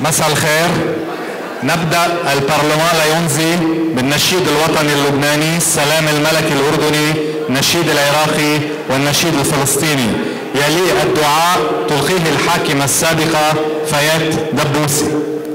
مساء الخير. نبدأ البرلمان لايونزي بالنشيد الوطني اللبناني، السلام الملكي الأردني، النشيد العراقي والنشيد الفلسطيني. يلي الدعاء تلقيه الحاكمة السابقة فايات دبوسي.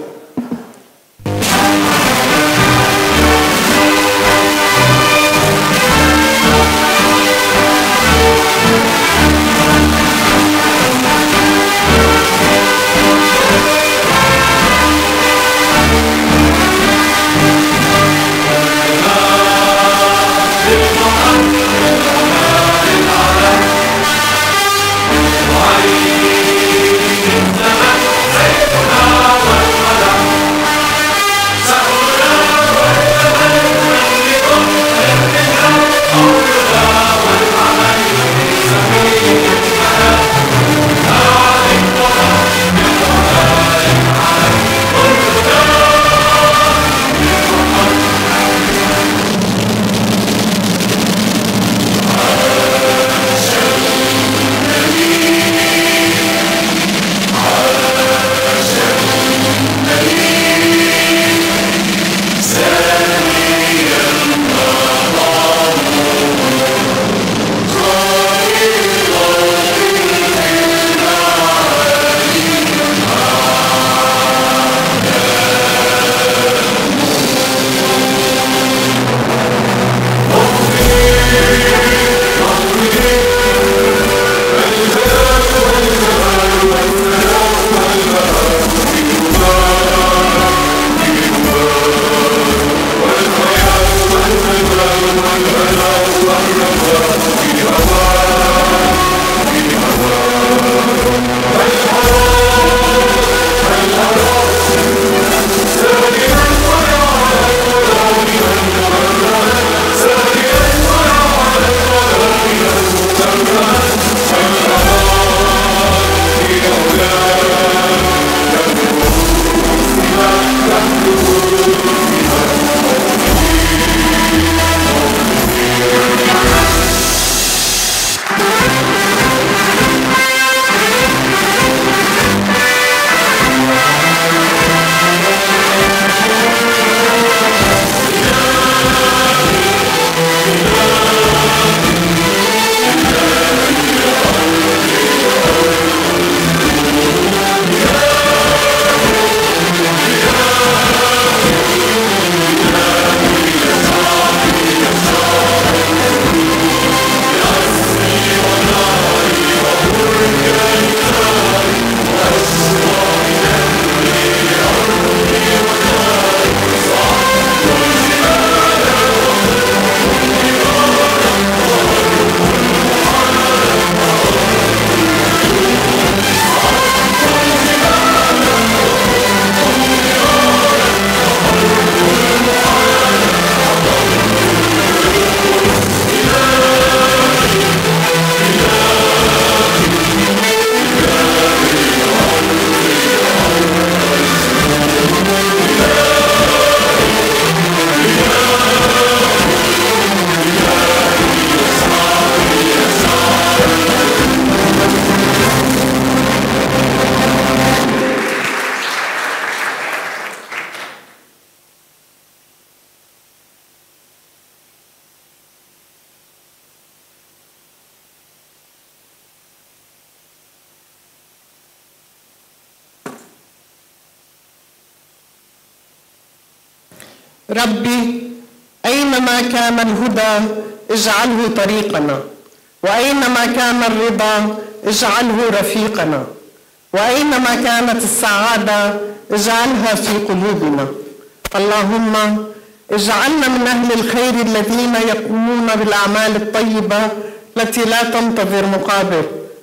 ربي أينما كان الهدى اجعله طريقنا، وأينما كان الرضا اجعله رفيقنا، وأينما كانت السعادة اجعلها في قلوبنا. اللهم اجعلنا من أهل الخير الذين يقومون بالأعمال الطيبة التي لا تنتظر مقابل،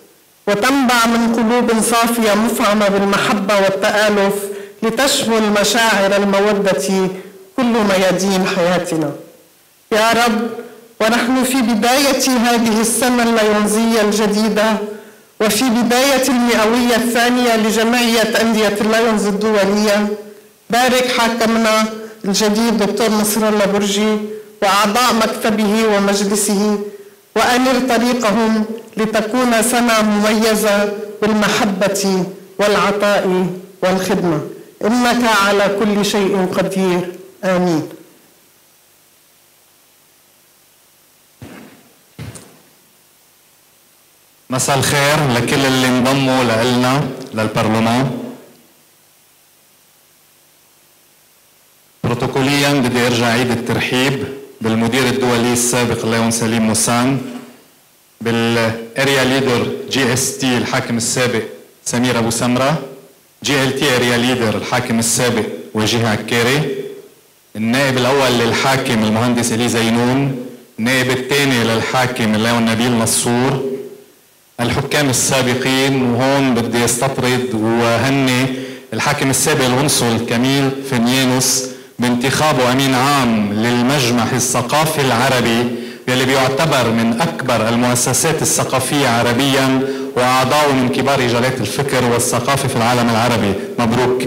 وتنبع من قلوب صافية مفعمة بالمحبة والتآلف لتشمل مشاعر المودة كل ميادين حياتنا. يا رب، ونحن في بداية هذه السنة اللايونزية الجديدة، وفي بداية المئوية الثانية لجمعية أندية اللايونز الدولية، بارك حاكمنا الجديد دكتور نصر الله برجي وأعضاء مكتبه ومجلسه، وأنر طريقهم لتكون سنة مميزة بالمحبة والعطاء والخدمة. إنك على كل شيء قدير. آمين. مساء الخير لكل اللي انضموا لنا للبرلمان. بروتوكوليا بدي ارجع عيد الترحيب بالمدير الدولي السابق الليون سليم موسان، بالاريا ليدر جي اس تي الحاكم السابق سمير ابو سمره، جي ال تي اريا ليدر الحاكم السابق وجيه عكاري، النائب الاول للحاكم المهندس الي زينون، النائب الثاني للحاكم الليون نبيل نصور، الحكام السابقين. وهون بدي استطرد وهني الحاكم السابق القنصل كميل فنيانوس بانتخابه امين عام للمجمع الثقافي العربي يلي بيعتبر من اكبر المؤسسات الثقافيه عربيا واعضاء من كبار رجالات الفكر والثقافه في العالم العربي. مبروك.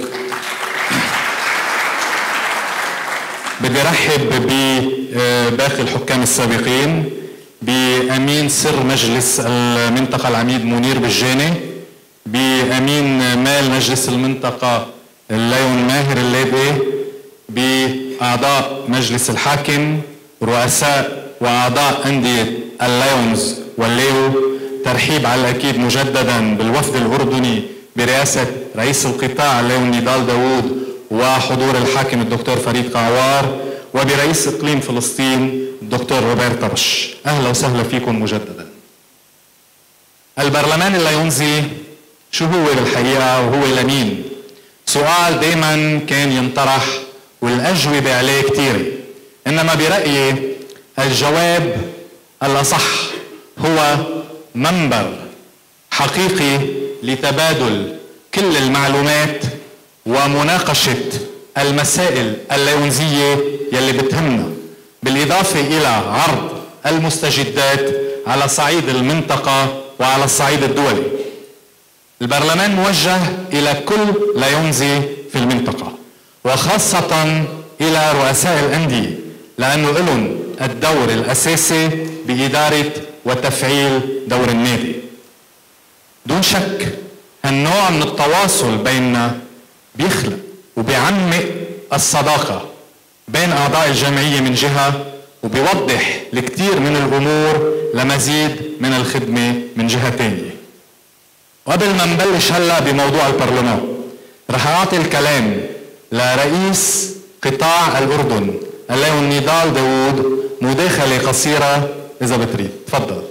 بدي ارحب بباقي الحكام السابقين، بأمين سر مجلس المنطقة العميد منير بالجاني، بأمين مال مجلس المنطقة الليون ماهر الليبي، بأعضاء مجلس الحاكم، رؤساء وأعضاء أندية الليونز والليو. ترحيب على الأكيد مجددا بالوفد الأردني برئاسة رئيس القطاع الليون نضال داوود وحضور الحاكم الدكتور فريد قعوار، وبرئيس إقليم فلسطين الدكتور روبرت طبش. أهلا وسهلا فيكم مجددا. البرلمان الليونزي شو هو بالحقيقة وهو لمين؟ سؤال دايما كان ينطرح والأجوبة عليه كثيرة، إنما برأيي الجواب الأصح هو منبر حقيقي لتبادل كل المعلومات ومناقشة المسائل الليونزية يلي بتهمنا، بالإضافة إلى عرض المستجدات على صعيد المنطقة وعلى الصعيد الدولي. البرلمان موجه إلى كل ليونزي في المنطقة، وخاصة إلى رؤساء الأندية، لأنه لهم الدور الأساسي بإدارة وتفعيل دور النادي. دون شك هالنوع من التواصل بيننا بيخلق وبيعمق الصداقة بين أعضاء الجمعية من جهة، وبيوضح الكثير من الأمور لمزيد من الخدمة من جهة ثانية. وقبل ما نبلش هلا بموضوع البرلمان، رح أعطي الكلام لرئيس قطاع الأردن الليون نضال داوود مداخلة قصيرة إذا بتريد. تفضل.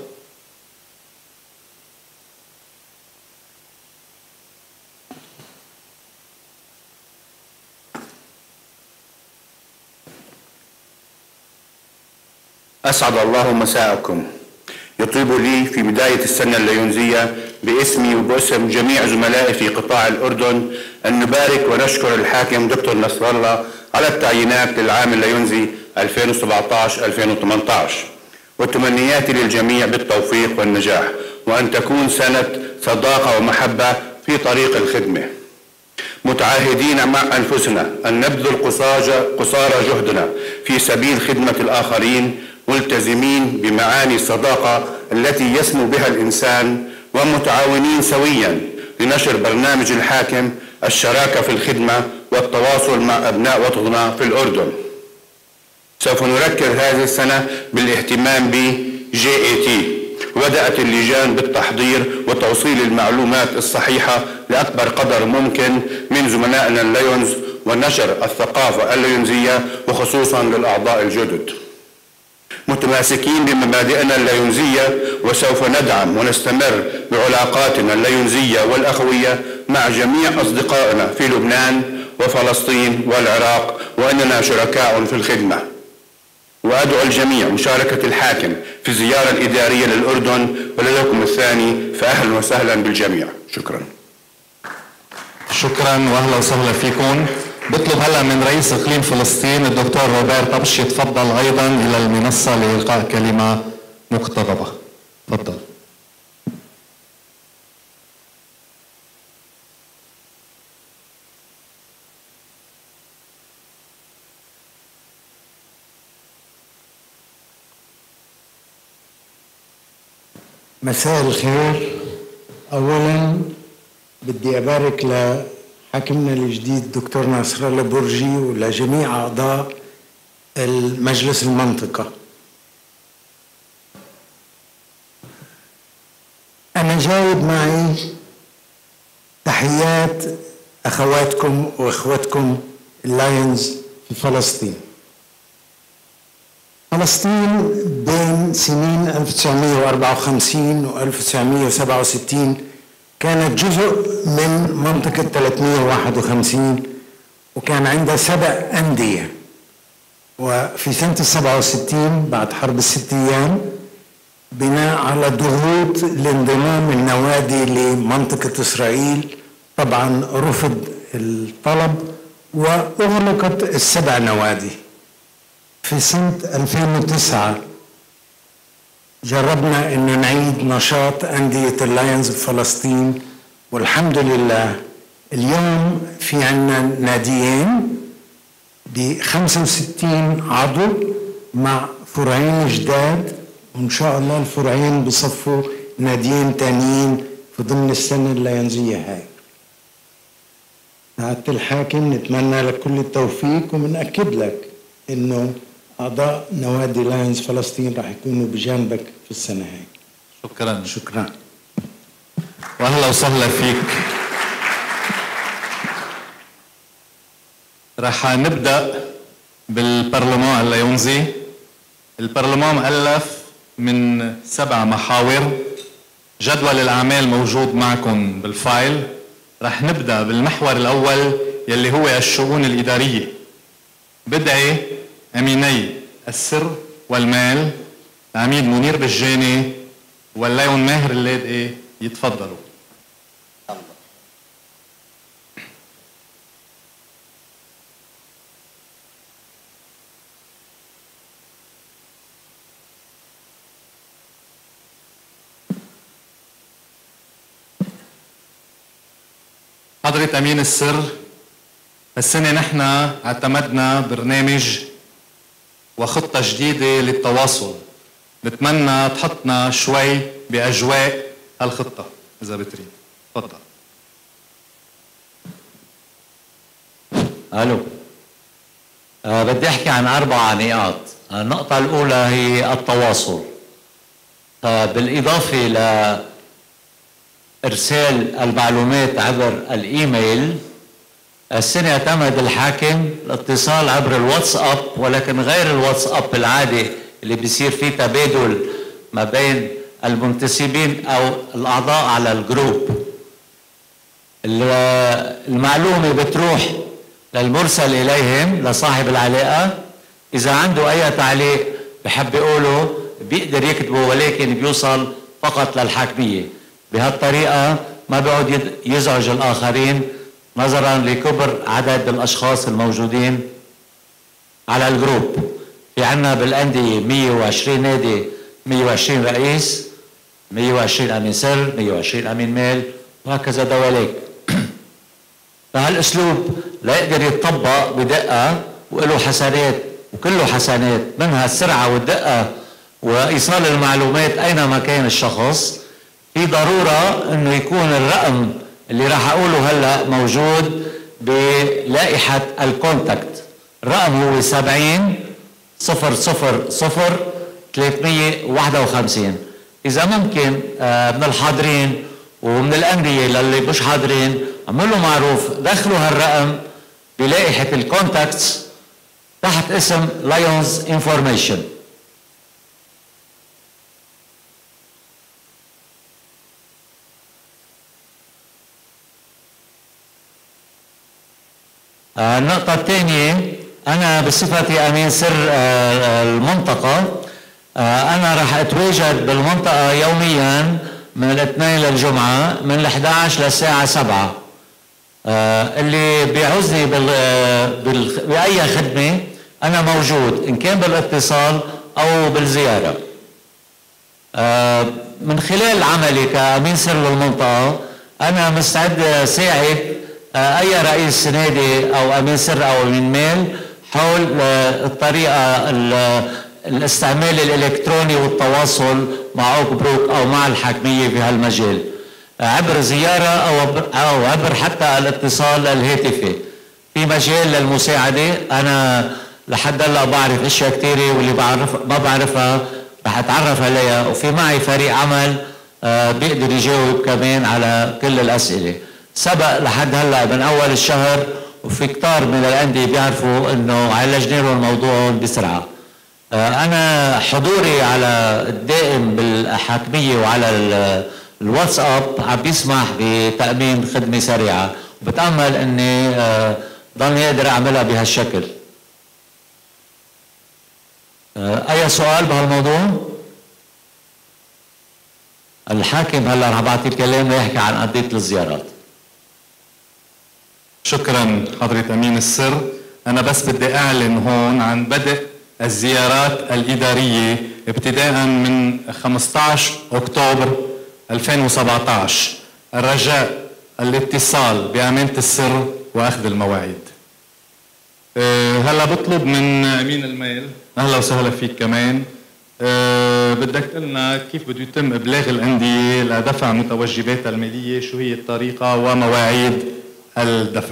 أسعد الله مساءكم. يطيب لي في بداية السنة الليونزية باسمي وباسم جميع زملائي في قطاع الأردن أن نبارك ونشكر الحاكم دكتور نصر الله على التعيينات للعام الليونزي 2017-2018، وتمنياتي للجميع بالتوفيق والنجاح، وأن تكون سنة صداقة ومحبة في طريق الخدمة، متعاهدين مع أنفسنا أن نبذل قصارى جهدنا في سبيل خدمة الآخرين، ملتزمين بمعاني الصداقة التي يسمو بها الإنسان، ومتعاونين سويا لنشر برنامج الحاكم الشراكة في الخدمة والتواصل مع أبناء وطننا في الأردن. سوف نركز هذه السنة بالاهتمام ب-JAT، وبدأت اللجان بالتحضير وتوصيل المعلومات الصحيحة لأكبر قدر ممكن من زملائنا الليونز، ونشر الثقافة الليونزية وخصوصا للأعضاء الجدد. متماسكين بمبادئنا الليونزية، وسوف ندعم ونستمر بعلاقاتنا الليونزية والأخوية مع جميع أصدقائنا في لبنان وفلسطين والعراق، وأننا شركاء في الخدمة. وأدعو الجميع مشاركة الحاكم في الزيارة الإدارية للأردن ولديكم الثاني، فأهلا وسهلا بالجميع. شكرا. شكرا واهلا وسهلا فيكم. بطلب هلا من رئيس اقليم فلسطين الدكتور روبرت طبش يتفضل ايضا الى المنصه لالقاء كلمه مقتضبه. تفضل. مساء الخير. اولا بدي ابارك حاكمنا الجديد الدكتور ناصر الله برجي ولجميع أعضاء المجلس المنطقة. أنا جايب معي تحيات أخواتكم وأخواتكم اللايونز في فلسطين. فلسطين بين سنين 1954 و 1967 كانت جزء من منطقة 351 وكان عندها 7 أندية. وفي سنة 67 بعد حرب ال6 أيام بناء على ضغوط لانضمام النوادي لمنطقة إسرائيل طبعا رفض الطلب وأغلقت ال7 نوادي. في سنة 2009 جربنا أنه نعيد نشاط أندية اللايونز بفلسطين، والحمد لله اليوم في عنا ناديين ب65 عضو مع فرعين جداد، وإن شاء الله الفرعين بصفوا ناديين تانيين في ضمن السنة اللايونزية هاي. سعادة الحاكم نتمنى لك كل التوفيق وبنأكد لك إنه أعضاء نوادي لايونز فلسطين راح يكونوا بجانبك في السنة هاي. شكرا. شكرا. واهلا وسهلا فيك. رح نبدأ بالبرلمان اللايونزي. البرلمان مؤلف من 7 محاور. جدول الأعمال موجود معكم بالفايل. رح نبدأ بالمحور الأول يلي هو الشؤون الإدارية. بدعي أميني السر والمال العميد منير بجاني واللايون ماهر اللادقي يتفضلوا. حضرة أمين السر، السنة نحن اعتمدنا برنامج وخطة جديدة للتواصل. بتمنى تحطنا شوي بأجواء هالخطة إذا بتريد. تفضل. ألو. بدي أحكي عن 4 نقاط. النقطة الأولى هي التواصل. بالإضافة لإرسال المعلومات عبر الإيميل، السنة اعتمد الحاكم الاتصال عبر الواتساب، ولكن غير الواتساب العادي اللي بيصير فيه تبادل ما بين المنتسبين أو الأعضاء على الجروب. المعلومة بتروح للمرسل إليهم لصاحب العلاقة، إذا عنده أي تعليق بحب يقوله بيقدر يكتبه، ولكن بيوصل فقط للحاكمية. بهالطريقة ما بيقعد يزعج الآخرين نظرا لكبر عدد الأشخاص الموجودين على الجروب. في عنا بالأندية 120 نادي، 120 رئيس، 120 أمين سر، 120 أمين مال، وهكذا دواليك. فهالأسلوب لا يقدر يتطبق بدقة وله حسنات وكله حسنات، منها السرعة والدقة وإيصال المعلومات أينما كان الشخص. في ضرورة إنه يكون الرقم اللي راح أقوله هلأ موجود بلائحة الكونتاكت. الرقم هو 70-000-351. إذا ممكن من الحاضرين ومن الأندية للي مش حاضرين عملوا معروف دخلوا هالرقم بلائحة الكونتاكتس تحت اسم لايونز انفورميشن. النقطة الثانية، أنا بصفتي أمين سر المنطقة، أنا راح أتواجد بالمنطقة يوميا من الاثنين للجمعة من 11 للساعة 7. اللي بيعوزني بأي خدمة أنا موجود، إن كان بالاتصال أو بالزيارة. من خلال عملي كأمين سر للمنطقة أنا مستعد ساعد أي رئيس نادي أو أمين سر أو أمين مال حول الطريقة الاستعمال الإلكتروني والتواصل مع أوك بروك أو مع الحاكمية في هالمجال. عبر زيارة أو عبر حتى الاتصال الهاتفي. في مجال للمساعدة. أنا لحد هلا بعرف اشياء كثيره، واللي ما بعرفها رح اتعرف عليها، وفي معي فريق عمل بيقدر يجاوب كمان على كل الاسئله. سبق لحد هلا من اول الشهر، وفي كتار من الانديه بيعرفوا انه عالجنا لهم الموضوع بسرعه. انا حضوري على الدائم بالحاكميه وعلى الواتساب عم بيسمح بتامين خدمه سريعه، وبتامل اني ضلني اقدر اعملها بهالشكل. أي سؤال بهالموضوع؟ الحاكم هلا رح بعطي الكلام ليحكي عن قضية الزيارات. شكرا حضرة أمين السر. أنا بس بدي أعلن هون عن بدء الزيارات الإدارية ابتداء من 15 أكتوبر 2017. الرجاء الاتصال بأمانة السر وأخذ المواعيد. هلا بطلب من أمين المال، أهلا وسهلا فيك كمان. بدك تقلنا كيف بده يتم إبلاغ الأندية لدفع متوجباتها المالية، شو هي الطريقة ومواعيد الدفع.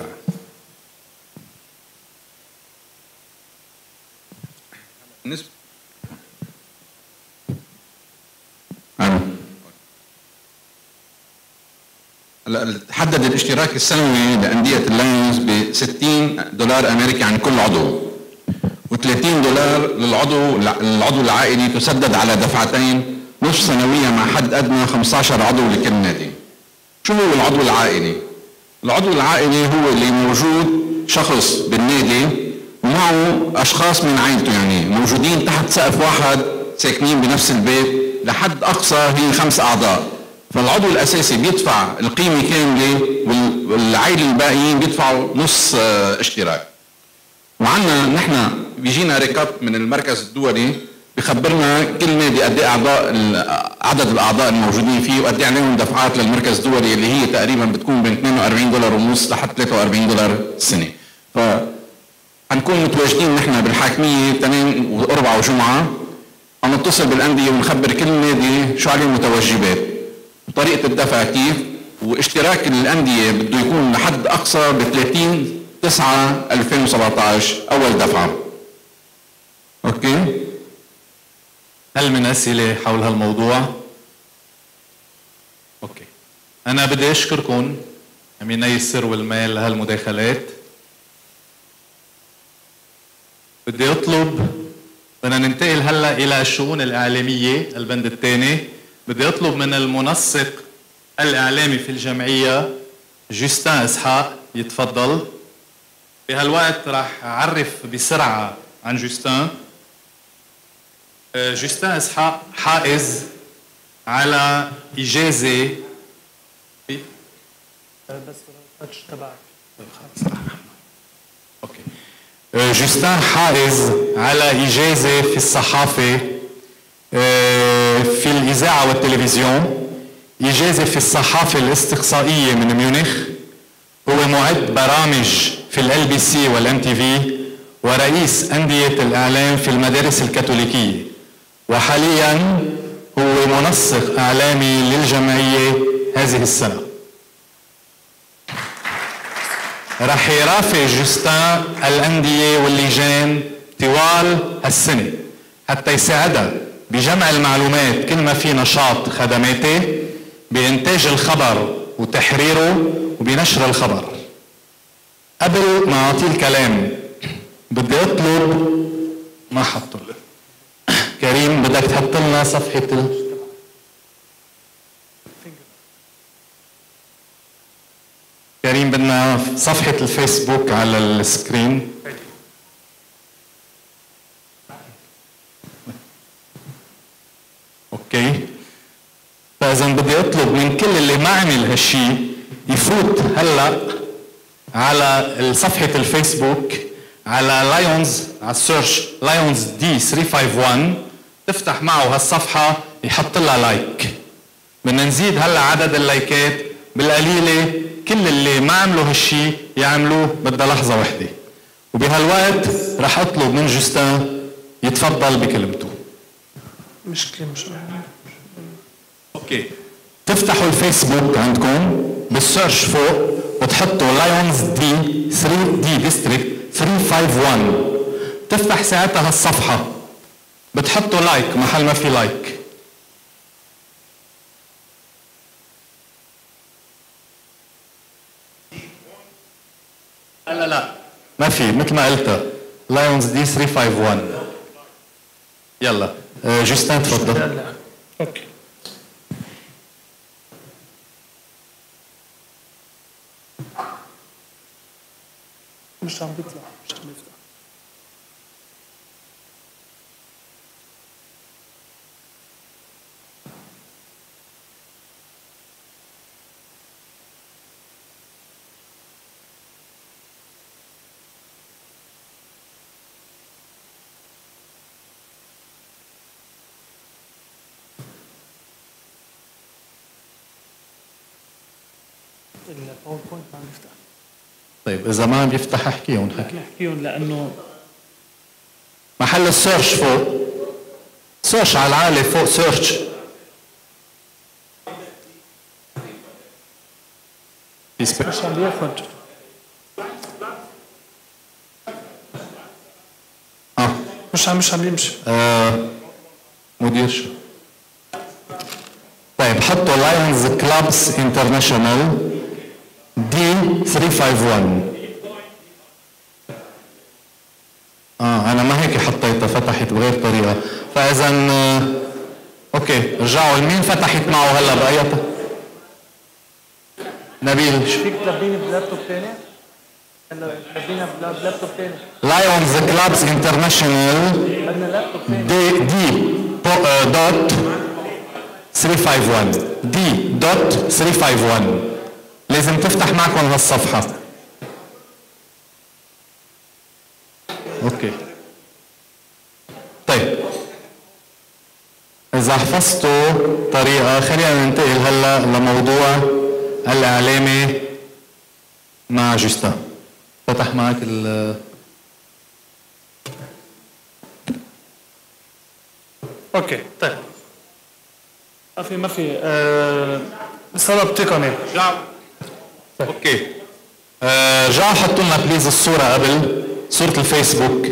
حدد الاشتراك السنوي لأندية اللايونز ب $60 أمريكي عن كل عضو، و$30 للعضو العائلي تسدد على دفعتين نصف سنوية مع حد أدنى 15 عضو لكل نادي. شو هو العضو العائلي؟ العضو العائلي هو اللي موجود شخص بالنادي ومعه أشخاص من عائلته، يعني موجودين تحت سقف واحد ساكنين بنفس البيت، لحد أقصى هي 5 أعضاء. فالعضو الأساسي بيدفع القيمة كاملة، والعائلة الباقيين بيدفعوا نص اشتراك. وعنا نحن بيجينا ريكاب من المركز الدولي بخبرنا كل نادي قد ايه عدد الاعضاء الموجودين فيه، وقد ايه عليهم دفعات للمركز الدولي اللي هي تقريبا بتكون بين $42.5 لحد $43 السنه. فحنكون متواجدين نحن بالحاكميه اثنين واربعاء وجمعه، عم نتصل بالانديه ونخبر كل نادي شو عليه متوجبات وطريقه الدفع كيف، واشتراك الانديه بده يكون لحد اقصى ب 30/9/2017 اول دفعه. اوكي؟ هل من اسئله حول هالموضوع؟ اوكي. انا بدي اشكركم اميني السر والمال لهالمداخلات. بدي اطلب، بدنا ننتقل هلا الى الشؤون الاعلاميه البند الثاني. بدي اطلب من المنسق الاعلامي في الجمعيه جوستان اسحاق يتفضل. بهالوقت راح اعرف بسرعه عن جوستان. جوستان اسحاق حائز على اجازه اوكي. جوستان حائز على اجازه في الصحافه، في الاذاعه والتلفزيون، اجازه في الصحافه الاستقصائيه من ميونخ. هو معد برامج في LBC والMTV، ورئيس أندية الإعلام في المدارس الكاثوليكية، وحاليا هو منسق إعلامي للجمعية هذه السنة. رح يرافق جوستان الأندية واللجان طوال هالسنة حتى يساعدها بجمع المعلومات كل ما في نشاط خدماتي، بإنتاج الخبر وتحريره وبنشر الخبر. قبل ما أعطيه الكلام بدي أطلب، ما حطوا كريم بدك تحط لنا صفحة كريم بدنا صفحة الفيسبوك على السكرين. اوكي. فإذا بدي أطلب من كل اللي ما عمل هالشي يفوت هلا على صفحة الفيسبوك على لايونز، على السيرش لايونز دي 351، تفتح معه هالصفحة يحط لها لايك. بدنا نزيد هلا عدد اللايكات بالقليلة، كل اللي ما عملوا هالشي يعملوه بدها لحظة وحدة. وبهالوقت رح أطلب من جوستان يتفضل بكلمته. مشكلة مش اوكي. تفتحوا الفيسبوك عندكم بالسيرش فوق وتحطوا لايونز دي 3 دي ديستريكت 351. تفتح ساعتها الصفحة بتحطوا لايك محل ما في لايك. لا ما في، مثل ما قلتها لايونز دي 351. يلا جوستين تفضل. اوكي. مش عم بيطلع، مش عم يفتح. الباوربوينت ما عم يفتح. طيب إذا ما عم يفتح احكيهم حكي. نحكيهم لأنه محل السيرش فوق، سيرش على العالي فوق سيرش. مش عم بياخد. مش عم يمشي. مدير شو؟ طيب حطوا لايونز كلابس انترناشونال دي 351. انا ما هيك حطيتها، فتحت بغير طريقه. فاذا اوكي رجعوا. مين فتحت معه هلا بايتها؟ نبيل. فيك تلبيني بلابتوب ثاني؟ هلا تلبينا بلابتوب ثاني. لايونز كلابس انترناشونال بدنا لابتوب ثاني. دي دوت 351 دي دوت 351. لازم تفتح معكم هالصفحة. اوكي طيب إذا حفظتوا طريقة خلينا ننتقل هلا لموضوع الإعلامي مع جوستين. فتح معك اوكي طيب. ما في سبب تقني. اوكي رجعوا حطوا لنا بليز الصورة قبل صورة الفيسبوك.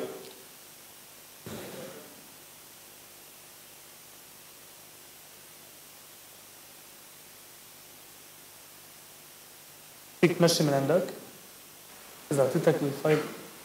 فيك تمشي من عندك؟ إذا أعطيتك الفايل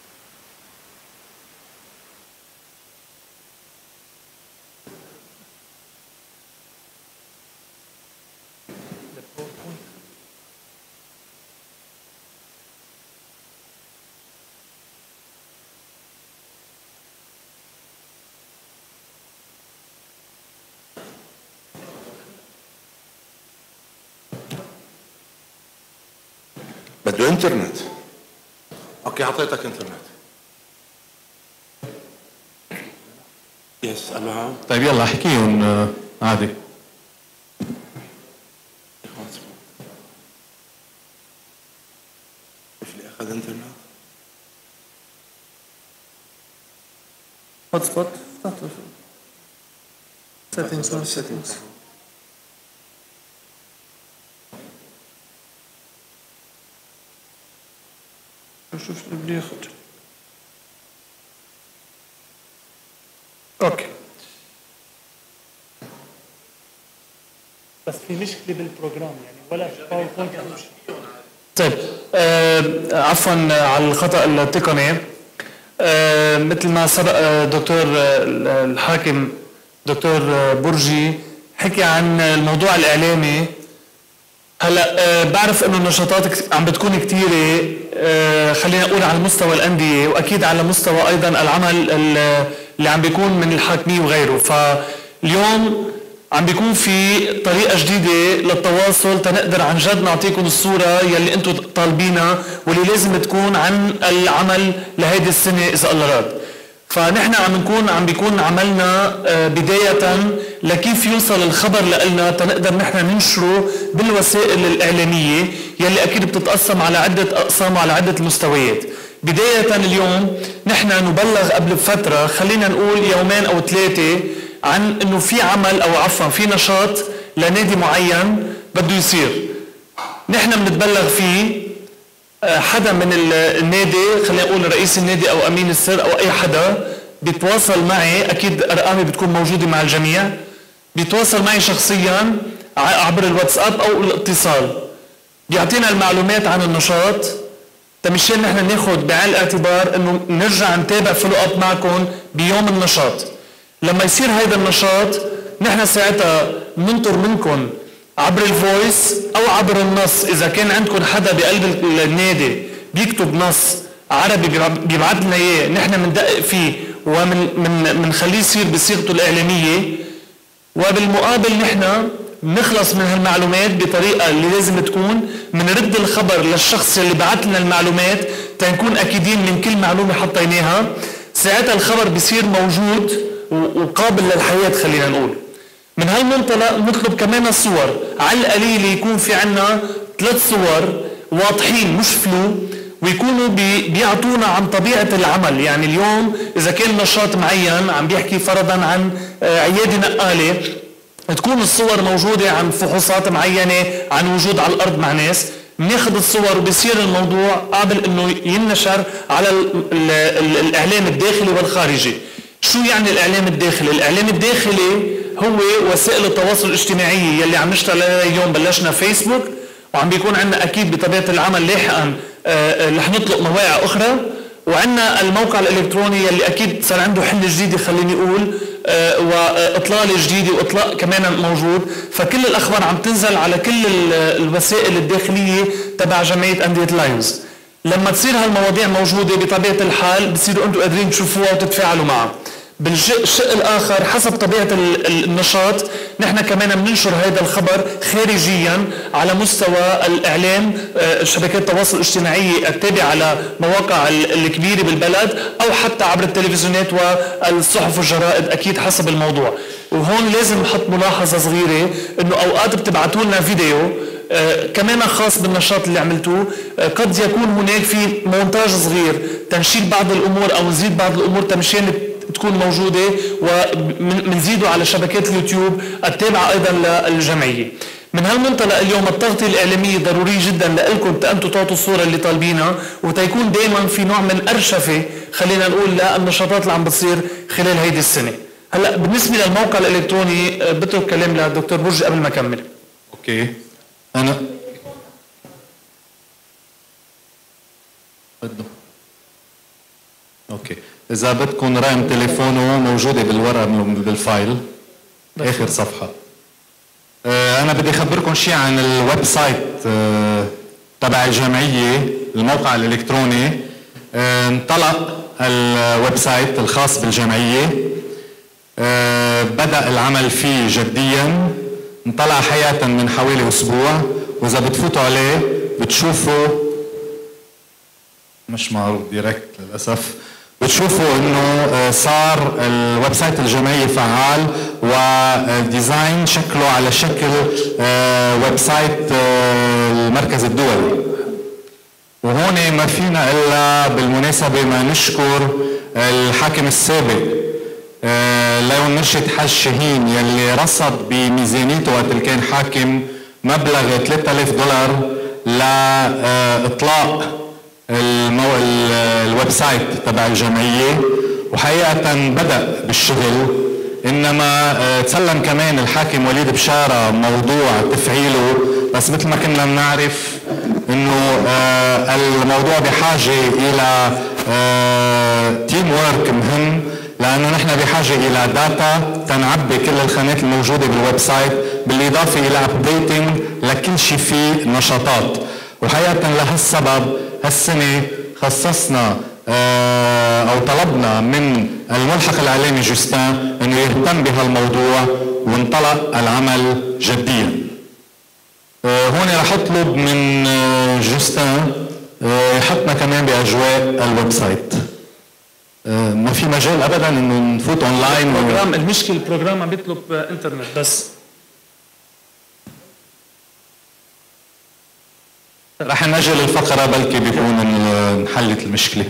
بده انترنت. اوكي اعطيتك انترنت. يس الو. طيب يلا احكيهم عادي. كيف اللي اخذ انترنت؟ هوت سبوت. سيتنجز. شوف اللي بده ياخذ. اوكي بس في مشكله بالبروجرام يعني ولا باوربوينت يمشي. طيب عفوا على الخطا التقني. مثل ما سبق دكتور الحاكم دكتور برجي حكي عن الموضوع الاعلامي. هلا بعرف انه النشاطات عم بتكون كثيره، خلينا نقول على مستوى الانديه واكيد على مستوى ايضا العمل اللي عم بيكون من الحاكميه وغيره. فاليوم عم بيكون في طريقه جديده للتواصل تنقدر عن جد نعطيكم الصوره يلي انتم طالبينها واللي لازم تكون عن العمل لهيدي السنه اذا الله راد. فنحن عم بيكون عملنا بداية لكيف يوصل الخبر لنا تنقدر نحن ننشره بالوسائل الإعلامية يلي أكيد بتتقسم على عدة أقسام وعلى عدة مستويات. بداية اليوم نحن نبلغ قبل بفترة خلينا نقول يومين أو 3 عن إنه في عمل أو عفوا في نشاط لنادي معين بده يصير، نحن بنتبلغ فيه، حدا من النادي، خلينا نقول رئيس النادي او امين السر او اي حدا بيتواصل معي، اكيد ارقامي بتكون موجوده مع الجميع، بيتواصل معي شخصيا عبر الواتساب او الاتصال، بيعطينا المعلومات عن النشاط تمشان نحن ناخذ بعين الاعتبار انه نرجع نتابع فولو اب معكم بيوم النشاط. لما يصير هيدا النشاط نحن ساعتها بننطر منكم عبر الفويس او عبر النص، اذا كان عندكم حدا بقلب النادي بيكتب نص عربي بيبعث لنا اياه، نحن بندقق فيه ومنخليه يصير بصيغته الاعلاميه، وبالمقابل نحن بنخلص من هالمعلومات بطريقه اللي لازم تكون، بنرد الخبر للشخص اللي بعث لنا المعلومات تنكون اكيدين من كل معلومه حطيناها، ساعتها الخبر بيصير موجود وقابل للحياه. خلينا نقول من هالمنطلق نطلب كمان الصور، على القليل يكون في عنا 3 صور واضحين مش فلو، ويكونوا بيعطونا عن طبيعة العمل. يعني اليوم إذا كان نشاط معين عم بيحكي فرضا عن عيادة نقالة، تكون الصور موجودة عن فحوصات معينة، عن وجود على الأرض مع ناس، بناخذ الصور وبصير الموضوع قابل انه ينشر على الإعلام الداخلي والخارجي. شو يعني الإعلام الداخلي؟ الإعلام الداخلي هو وسائل التواصل الاجتماعي يلي عم نشتغل عليها اليوم. بلشنا فيسبوك، وعم بيكون عندنا اكيد بطبيعه العمل لاحقا رح نطلق مواقع اخرى، وعندنا الموقع الالكتروني يلي اكيد صار عنده حل جديد خليني اقول، واطلاله جديده واطلاق كمان موجود. فكل الاخبار عم تنزل على كل الوسائل الداخليه تبع جمعيه انديه لايونز. لما تصير هالمواضيع موجوده بطبيعه الحال بتصيروا انتم قادرين تشوفوها وتتفاعلوا معها. بالشق الاخر حسب طبيعه النشاط نحن كمان بننشر هذا الخبر خارجيا على مستوى الاعلام، شبكات التواصل الاجتماعي التابعه على مواقع الكبيره بالبلد، او حتى عبر التلفزيونات والصحف والجرائد اكيد حسب الموضوع. وهون لازم نحط ملاحظه صغيره انه اوقات بتبعتوا لنا فيديو كمان خاص بالنشاط اللي عملتوه، قد يكون هناك في مونتاج صغير تنشيل بعض الامور او نزيد بعض الامور تمشين تكون موجودة، ومنزيده على شبكات اليوتيوب التابعة أيضا للجمعية. من هالمنطلق اليوم التغطية الإعلامية ضرورية جدا لكم أنتم تعطوا الصورة اللي طالبينها، وتيكون دائما في نوع من أرشفة خلينا نقول للنشاطات اللي عم بتصير خلال هيدي السنة. هلا بالنسبة للموقع الإلكتروني بترك كلام للدكتور برجي قبل ما أكمل. اوكي أنا اوكي إذا بدكم رقم تليفونه موجودة بالورقة بالفايل آخر صفحة. أنا بدي أخبركم شيء عن الويب سايت تبع الجمعية، الموقع الإلكتروني. انطلق الويب سايت الخاص بالجمعية، بدأ العمل فيه جديا، انطلع حقيقة من حوالي أسبوع، وإذا بتفوتوا عليه بتشوفوا مش معروض ديركت للأسف، بتشوفوا انه صار الويب سايت الجمعيه فعال، والديزاين شكله على شكل ويب سايت المركز الدولي. وهون ما فينا الا بالمناسبه ما نشكر الحاكم السابق ليون مرشد حاج شاهين يلي رصد بميزانيته وقت اللي كان حاكم مبلغ $3000 لاطلاق الويب سايت تبع الجمعية، وحقيقة بدأ بالشغل. إنما تسلم كمان الحاكم وليد بشارة موضوع تفعيله، بس مثل ما كنا بنعرف إنه الموضوع بحاجة إلى تيم وورك مهم، لأنه نحن بحاجة إلى داتا تنعبي كل الخانات الموجودة بالويب سايت، بالإضافة إلى أبديتنج لكل شيء فيه نشاطات. وحقيقة لهالسبب هالسنة خصصنا أو طلبنا من الملحق الإعلامي جوستان أنه يهتم بهالموضوع، وانطلق العمل جديا. هون رح أطلب من جوستان يحطنا كمان بأجواء الويب سايت. ما في مجال أبدا أنه نفوت أونلاين. المشكلة البروجرام عم بيطلب إنترنت بس. رح نأجل الفقرة بلكي بيكون انحلت المشكلة.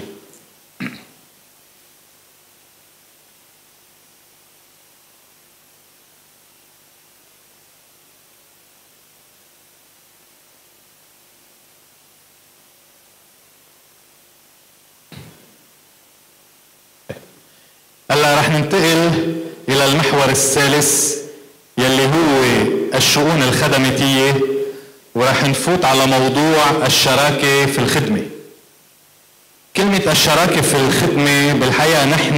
هلا رح ننتقل إلى المحور الثالث يلي هو الشؤون الخدماتية، ورح نفوت على موضوع الشراكة في الخدمة. كلمة الشراكة في الخدمة بالحقيقة نحن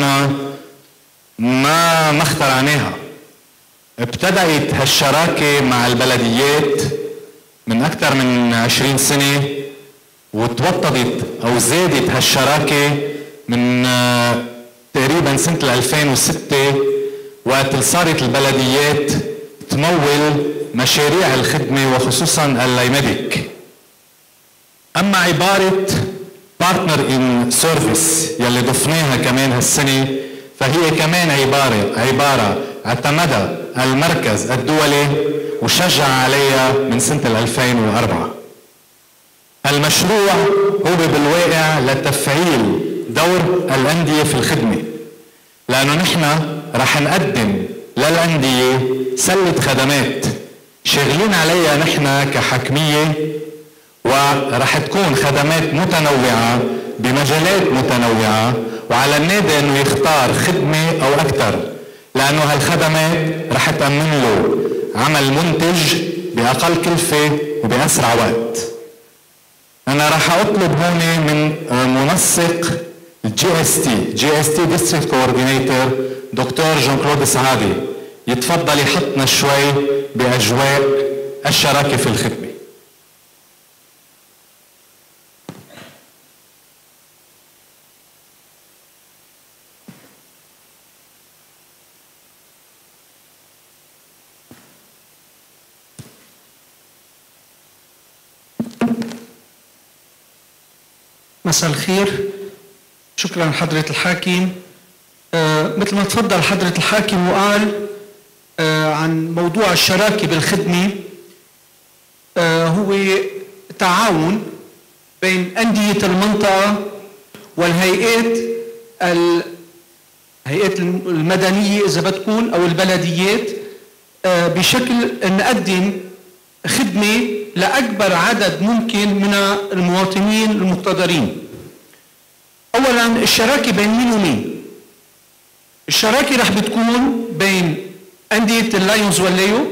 ما اخترعناها. ابتدأت هالشراكة مع البلديات من أكثر من 20 سنة، وتوطدت أو زادت هالشراكة من تقريبا سنة 2006 وقت صارت البلديات تمول مشاريع الخدمة وخصوصا الليمدك. أما عبارة بارتنر إن سيرفيس يلي ضفناها كمان هالسنة، فهي كمان عبارة اعتمدها المركز الدولي وشجع عليها من سنة 2004. المشروع هو بالواقع لتفعيل دور الأندية في الخدمة، لأنه نحن رح نقدم للأندية سلة خدمات شغلين عليها نحن كحكمية، ورح تكون خدمات متنوعة بمجالات متنوعة، وعلى النادي انه يختار خدمة او اكثر، لانه هالخدمات رح تأمن له عمل منتج باقل كلفة وباسرع وقت. انا رح اطلب هون من منسق جي اس تي ديستريكت كوردينيتور دكتور جون كلود سعادي يتفضل يحطنا شوي باجواء الشراكة في الخدمة. مساء الخير، شكرا لحضرة الحاكم. مثل ما تفضل حضرة الحاكم وقال عن موضوع الشراكة بالخدمة، هو تعاون بين أندية المنطقة والهيئات المدنية إذا بتكون أو البلديات، بشكل نقدم خدمة لأكبر عدد ممكن من المواطنين المقتدرين. أولاً الشراكة بين مين ومين؟ الشراكة رح بتكون بين أندية اللايونز والليو،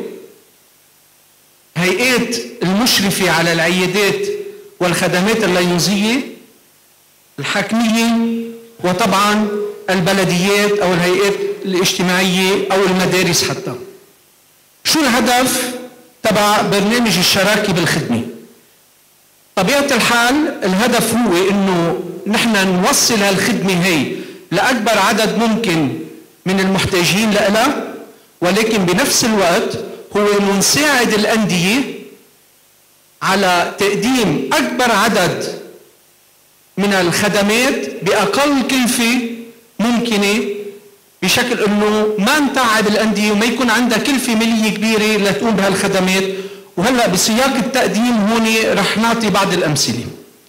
هيئات المشرفة على العيادات والخدمات اللايونزية، الحاكمية، وطبعاً البلديات أو الهيئات الاجتماعية أو المدارس حتى. شو الهدف تبع برنامج الشراكة بالخدمة؟ طبيعة الحال الهدف هو انه نحن نوصل هالخدمة هي لأكبر عدد ممكن من المحتاجين لها، ولكن بنفس الوقت هو انه نساعد الأندية على تقديم أكبر عدد من الخدمات بأقل كلفة ممكنة، بشكل انه ما نتعب الأندية وما يكون عندها كلفة مالية كبيرة لتقوم بهالخدمات. وهلا بسياق التقديم هون رح نعطي بعض الأمثلة.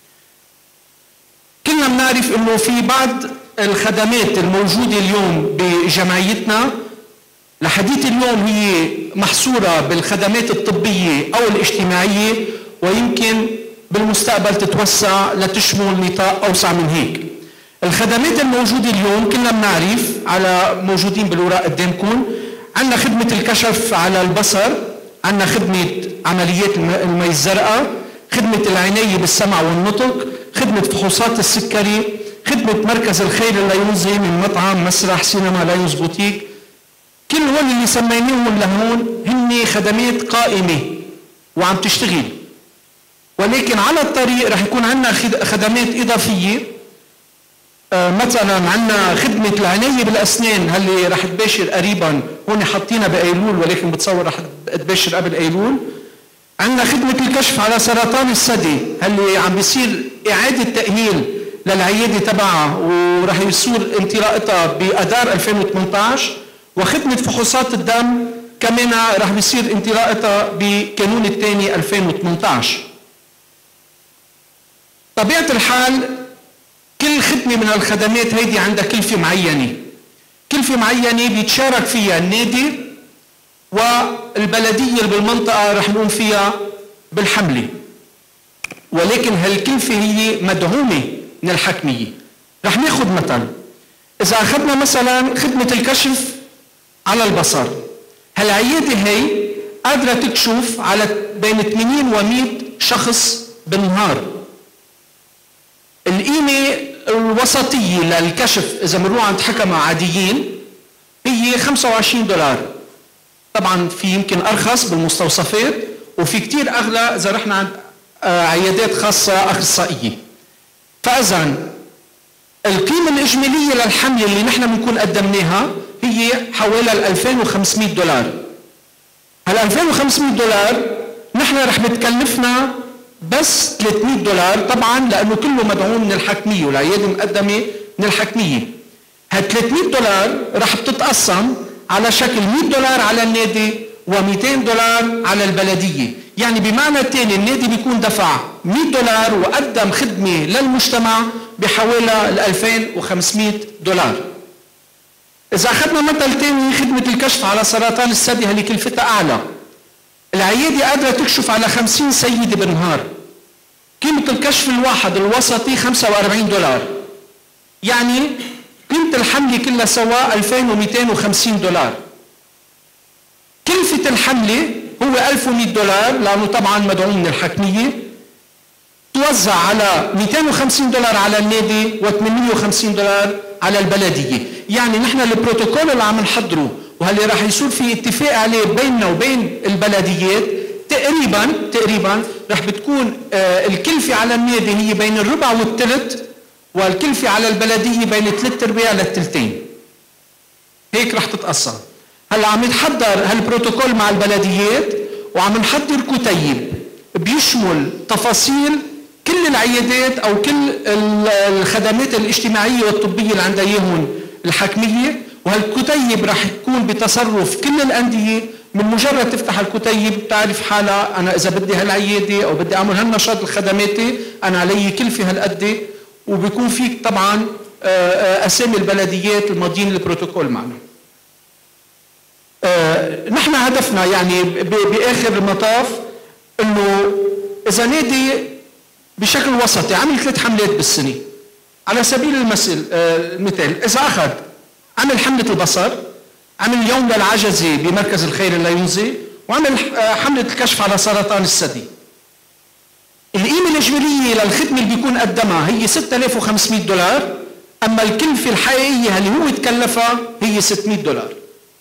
كلنا بنعرف انه في بعض الخدمات الموجودة اليوم بجمعيتنا لحديث اليوم هي محصورة بالخدمات الطبية أو الاجتماعية، ويمكن بالمستقبل تتوسع لتشمل نطاق أوسع من هيك. الخدمات الموجودة اليوم كلنا بنعرف على موجودين بالوراق قدامكم، عندنا خدمة الكشف على البصر، عندنا خدمة عمليات المي الزرقاء، خدمة العناية بالسمع والنطق، خدمة فحوصات السكري، خدمة مركز الخير اللايونزي من مطعم مسرح سينما لايونز بوتيك. كل هول اللي سميناهم لهون هن خدمات قائمة وعم تشتغل، ولكن على الطريق رح يكون عندنا خدمات إضافية. مثلا عندنا خدمة العناية بالأسنان اللي رح تباشر قريبا، هون حاطينها بأيلول ولكن بتصور رح تباشر قبل أيلول. عندنا خدمة الكشف على سرطان الثدي اللي عم بيصير إعادة تأهيل للعيادة تبعها ورح يصير انطلاقتها بأذار 2018. وخدمة فحوصات الدم كمان رح بيصير انطلاقتها بكانون الثاني 2018. طبيعة الحال كل خدمة من الخدمات هيدي عندها كلفة معينة، كلفة معينة بيتشارك فيها النادي والبلدية اللي بالمنطقة رح نقوم فيها بالحملة، ولكن هالكلفة هي مدعومة من الحكمية. رح ناخذ مثلا إذا أخذنا مثلا خدمة الكشف على البصر، هالعيادة هي قادرة تكشف على بين 80 و100 شخص بالنهار. القيمة الوسطية للكشف إذا بنروح عند حكمة عاديين هي $25. طبعا في يمكن أرخص بالمستوصفات وفي كتير أغلى إذا رحنا عند عيادات خاصة أخصائية. فإذا القيمة الإجمالية للحملة اللي نحن بنكون قدمناها هي حوالي $2500. هال $2500 نحن رح بتكلفنا بس $300 طبعا لأنه كله مدعوم من الحكمية والعيادة مقدمة من الحكمية. هال $300 رح بتتقسم على شكل $100 على النادي و$200 على البلدية. يعني بمعنى الثاني النادي بيكون دفع $100 وقدم خدمة للمجتمع بحوالي $2500. إذا أخذنا مثل ثاني خدمة الكشف على سرطان الثدي اللي كلفتها أعلى، العيادة قادرة تكشف على 50 سيدة بالنهار. قيمة الكشف الواحد الوسطي $45. يعني قيمة الحملة كلها سوا $2250. كلفة الحملة هو $1100 لأنه طبعا مدعوم من الحكمية، توزع على $250 على النادي و$850 على البلدية. يعني نحن البروتوكول اللي عم نحضره وهاللي راح يصير في اتفاق عليه بيننا وبين البلديات تقريبا راح بتكون الكلفة على النادي هي بين الربع والثلث، والكلفة على البلدية بين 3/4 للثلثين. هيك راح تتقسم. هلا عم يتحضر هالبروتوكول مع البلديات وعم نحضر كتيب بيشمل تفاصيل كل العيادات او كل الخدمات الاجتماعيه والطبيه اللي عندها اياهم الحكميه، وهالكتيب راح يكون بتصرف كل الانديه. من مجرد تفتح الكتيب بتعرف حالها انا اذا بدي هالعياده او بدي اعمل هالنشاط الخدماتي انا علي كلفه هالقد، وبيكون فيك طبعا اسامي البلديات الماضيين البروتوكول معنا. نحن هدفنا يعني باخر المطاف انه اذا نادي بشكل وسطي عمل 3 حملات بالسنه، على سبيل المثال اذا اخذ عمل حمله البصر، عمل يوم للعجزه بمركز الخير الليونزي، وعمل حمله الكشف على سرطان الثدي، القيمه الاجماليه للخدمه اللي بيكون قدمها هي $6500، اما الكلفه الحقيقيه اللي هو تكلفها هي $600.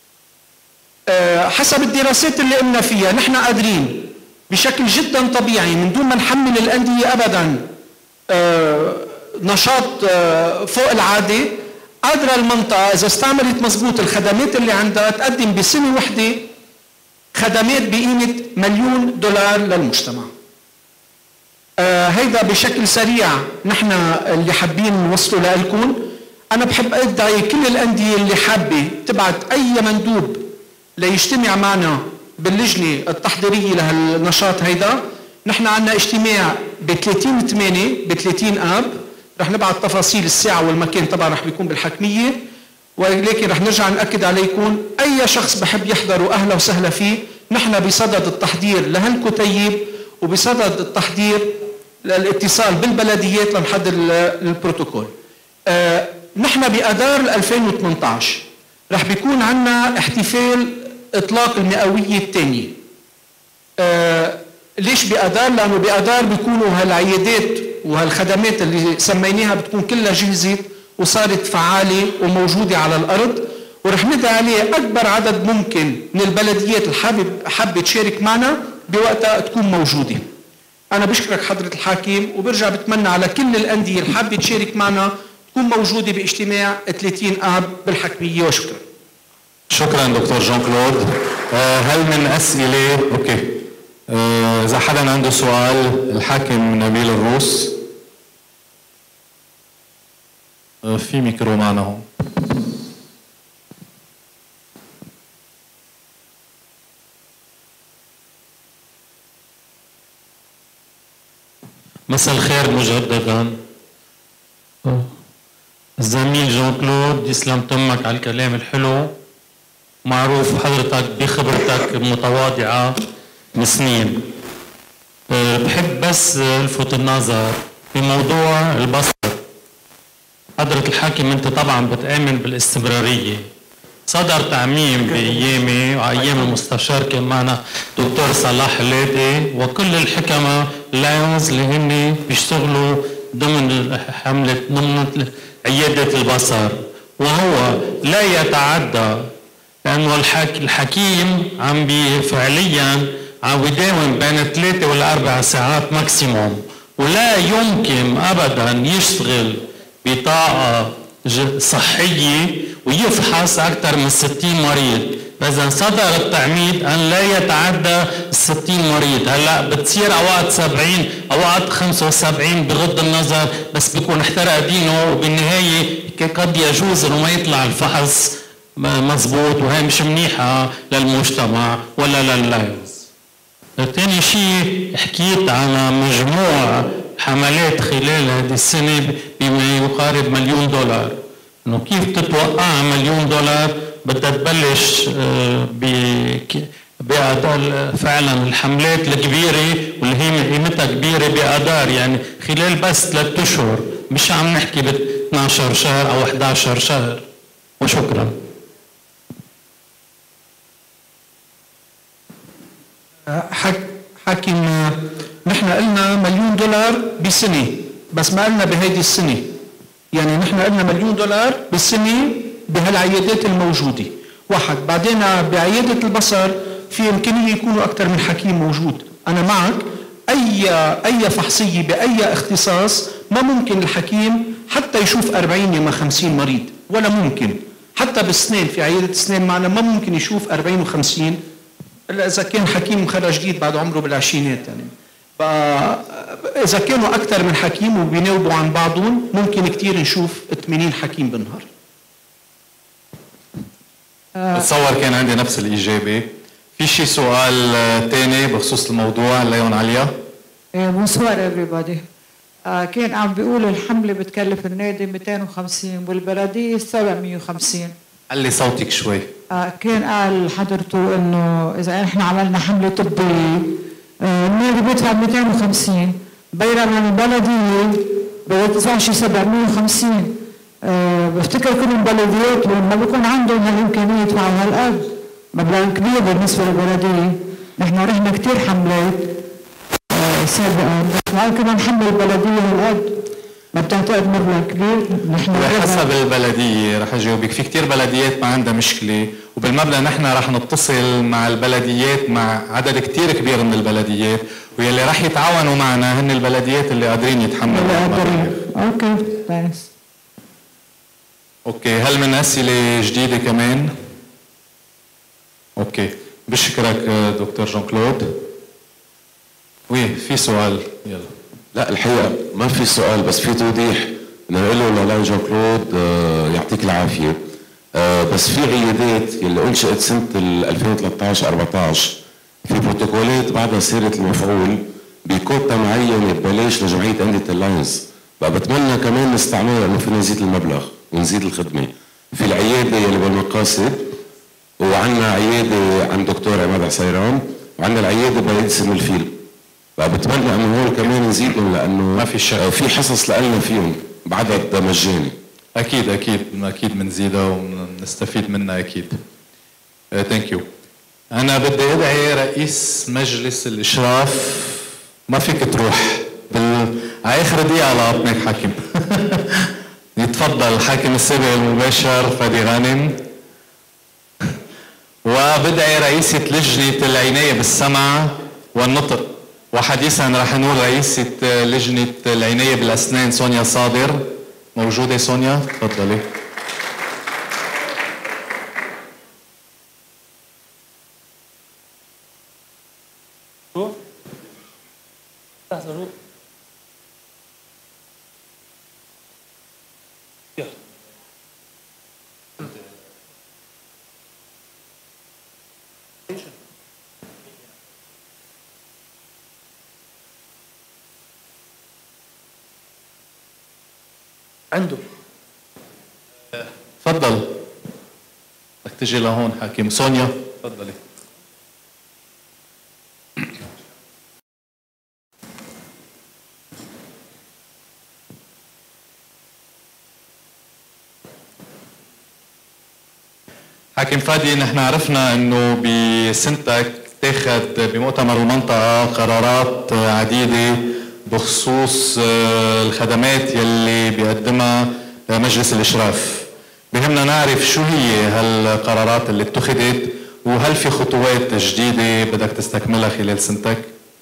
حسب الدراسات اللي قمنا فيها نحن قادرين بشكل جدا طبيعي من دون ما نحمل الأندية أبدا نشاط فوق العادة، قادرة المنطقة إذا استعملت مضبوط الخدمات اللي عندها تقدم بسنة واحدة خدمات بقيمة $1,000,000 للمجتمع. هيدا بشكل سريع نحن اللي حابين نوصله لكم. أنا بحب أدعي كل الأندية اللي حابة تبعت أي مندوب ليجتمع معنا باللجنة التحضيرية لهالنشاط هيدا. نحن عنا اجتماع ب30/8 ب30 آب، رح نبعت تفاصيل الساعة والمكان طبعا رح بيكون بالحكمية، ولكن رح نرجع نأكد عليكم أي شخص بحب يحضر وأهلا وسهلا فيه. نحن بصدد التحضير لهالكتيب وبصدد التحضير للاتصال بالبلديات لنحضر البروتوكول. نحن بأدار 2018 رح بيكون عنا احتفال إطلاق المئوية الثانية. ليش بأدار؟ لأنه بأدار بيكونوا هالعيادات وهالخدمات اللي سميناها بتكون كلها جهزت وصارت فعالة وموجودة على الأرض، ورح ندعي عليه أكبر عدد ممكن من البلديات الحابة تشارك معنا بوقتها تكون موجودة. أنا بشكرك حضرة الحاكم وبرجع بتمنى على كل الأندية الحابة تشارك معنا تكون موجودة باجتماع 30 آب بالحكمية، وشكرا. شكرا دكتور جون كلود. هل من أسئلة؟ أوكي. إذا حدا عنده سؤال الحاكم نبيل الروس. في ميكرو معنا هون. مساء الخير مجددا. الزميل جون كلود يسلم تمك على الكلام الحلو، معروف حضرتك بخبرتك المتواضعة من سنين. بحب بس الفت النظر بموضوع البصر. حضرة الحاكم أنت طبعا بتآمن بالاستمرارية. صدر تعميم بأيامي وأيام المستشار كان معنا دكتور صلاح الليدي وكل الحكمة لايونز اللي هن بيشتغلوا ضمن حملة ضمن عيادة البصر، وهو لا يتعدى لأنه الحكيم عم فعليا عم يداوم بين 3 ولا 4 ساعات ماكسيموم، ولا يمكن أبدا يشتغل بطاقة صحية ويفحص أكثر من 60 مريض. فإذا صدر التعميد أن لا يتعدى 60 مريض، هلا بتصير أوقات 70 أوقات 75 بغض النظر، بس بيكون احترق دينه وبالنهاية قد يجوز إنه ما يطلع الفحص مزبوط، وهي مش منيحة للمجتمع ولا لللايونز. ثاني شيء حكيت على مجموع حملات خلال هذه السنة بما يقارب $1,000,000، انه كيف تتوقع $1,000,000 بدها تبلش بأداء فعلا الحملات الكبيرة واللي هي قيمتها كبيرة بأدار، يعني خلال بس 3 أشهر، مش عم نحكي ب 12 شهر أو 11 شهر. وشكرا. حاكم نحن قلنا $1,000,000 بسنة، بس ما قلنا بهيدي السنة. يعني نحن قلنا $1,000,000 بالسنة بهالعيادات الموجودة. واحد، بعدين بعيادة البصر في إمكانية يكونوا أكثر من حكيم موجود. أنا معك، أي فحصية بأي اختصاص ما ممكن الحكيم حتى يشوف 40 يما 50 مريض، ولا ممكن. حتى بالسنين في عيادة السنين معنا ما ممكن يشوف 40 و50 إلا إذا كان حكيم مخرج جديد بعد عمره بالعشرينات. يعني إذا كانوا أكثر من حكيم وبيناوبوا عن بعضهم ممكن كتير نشوف 80 حكيم بالنهار. بتصور كان عندي نفس الإجابة. في شي سؤال تاني بخصوص الموضوع ليون عليا؟ بونسوار everybody. كان عم بيقول الحملة بتكلف النادي 250 والبلدية 750. علي صوتك شوي. كان قال حضرته انه اذا احنا عملنا حملة طبية النادي بيدفع 250 بينما البلدية بدها شي 750. بفتكر كل البلديات لما بيكون عندهم هالامكانية يدفعوا هالقد مبلغ كبير بالنسبة للبلدية. نحن رحنا كثير حملات سابقا بس ما كنا نحمل البلدية هالقد، ما بتعتقد مبلغ كبير. نحن حسب البلدية رح اجاوبك. في كتير بلديات ما عندها مشكلة، وبالمبلغ نحن رح نتصل مع البلديات، مع عدد كتير كبير من البلديات، واللي رح يتعاونوا معنا هن البلديات اللي قادرين يتحملوا. اوكي ثانكس. اوكي، هل من اسئلة جديدة كمان؟ اوكي، بشكرك دكتور جون كلود. وي في سؤال، يلا. لا الحقيقة ما في سؤال، بس في توضيح. نقول له للاين جون كلود يعطيك العافية. بس في عيادات اللي انشئت سنة 2013-14 في بروتوكولات بعدها صارت المفعول بكوتا معينة ببلاش لجمعية أندية اللاينز. بقى بتمنى كمان نستعملها لأنه فينا نزيد المبلغ ونزيد الخدمة. في العيادة اللي بالمقاصد، وعندنا عيادة عند دكتور عماد عسيران، وعندنا العيادة بعيد سن الفيل. فبتمنى انه هول كمان نزيدهم لانه ما في شك، في حصص لنا فيهم بعدد مجاني. اكيد اكيد اكيد بنزيدها وبنستفيد منها اكيد. ثانك يو. انا بدي ادعي رئيس مجلس الاشراف. ما فيك تروح على اخر دقيقه على بطنك حاكم. يتفضل الحاكم السابق المباشر فادي غانم. وبدعي رئيسة لجنة العناية بالسمع والنطق، وحديثا رح نقول رئيسة لجنة العناية بالأسنان سونيا صابر. موجودة سونيا؟ تفضلي. عنده. تفضل. بدك تجي لهون حاكم. سونيا تفضلي. حاكم فادي، نحن عرفنا انه بسنتك تاخذ بمؤتمر المنطقة قرارات عديدة بخصوص الخدمات يلي بيقدمها مجلس الإشراف. بهمنا نعرف شو هي هالقرارات اللي اتخذت، وهل في خطوات جديدة بدك تستكملها خلال سنتك؟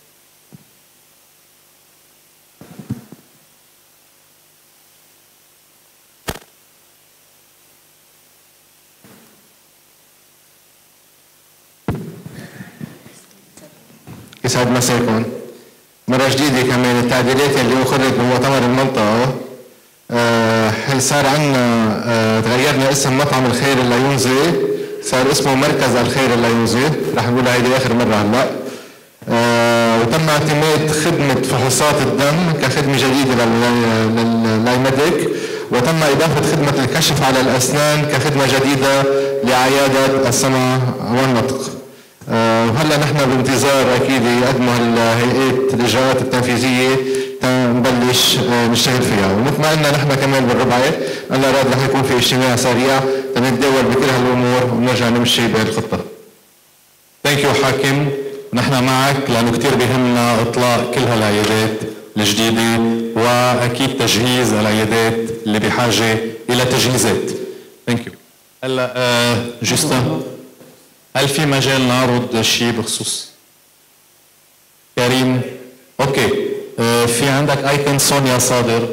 يسعد مساكم. مرة جديدة كمان التعديلات اللي أخذت بمؤتمر المنطقة صار عندنا تغيرنا اسم مطعم الخير الليونزي، صار اسمه مركز الخير الليونزي، رح نقول هيدي آخر مرة هلا. وتم اعتماد خدمة فحوصات الدم كخدمة جديدة لللايميديك، وتم إضافة خدمة الكشف على الأسنان كخدمة جديدة لعيادة السمع والنطق. وهلا نحن بانتظار اكيد يقدموا الهيئات الاجراءات التنفيذيه نبلش نشتغل فيها، ومثل ما قلنا نحن كمان بالربعي الله راد رح يكون في اجتماع سريع تنتداول بكل هالامور ونرجع نمشي بهالخطه. ثانك يو حاكم، نحن معك لانه كثير بيهمنا اطلاق كل هالعيادات الجديده، واكيد تجهيز العيادات اللي بحاجه الى تجهيزات. ثانك يو. هلا جوستن، هل في مجال نعرض شيء بخصوص كريم؟ اوكي، في عندك ايكون سونيا صادر.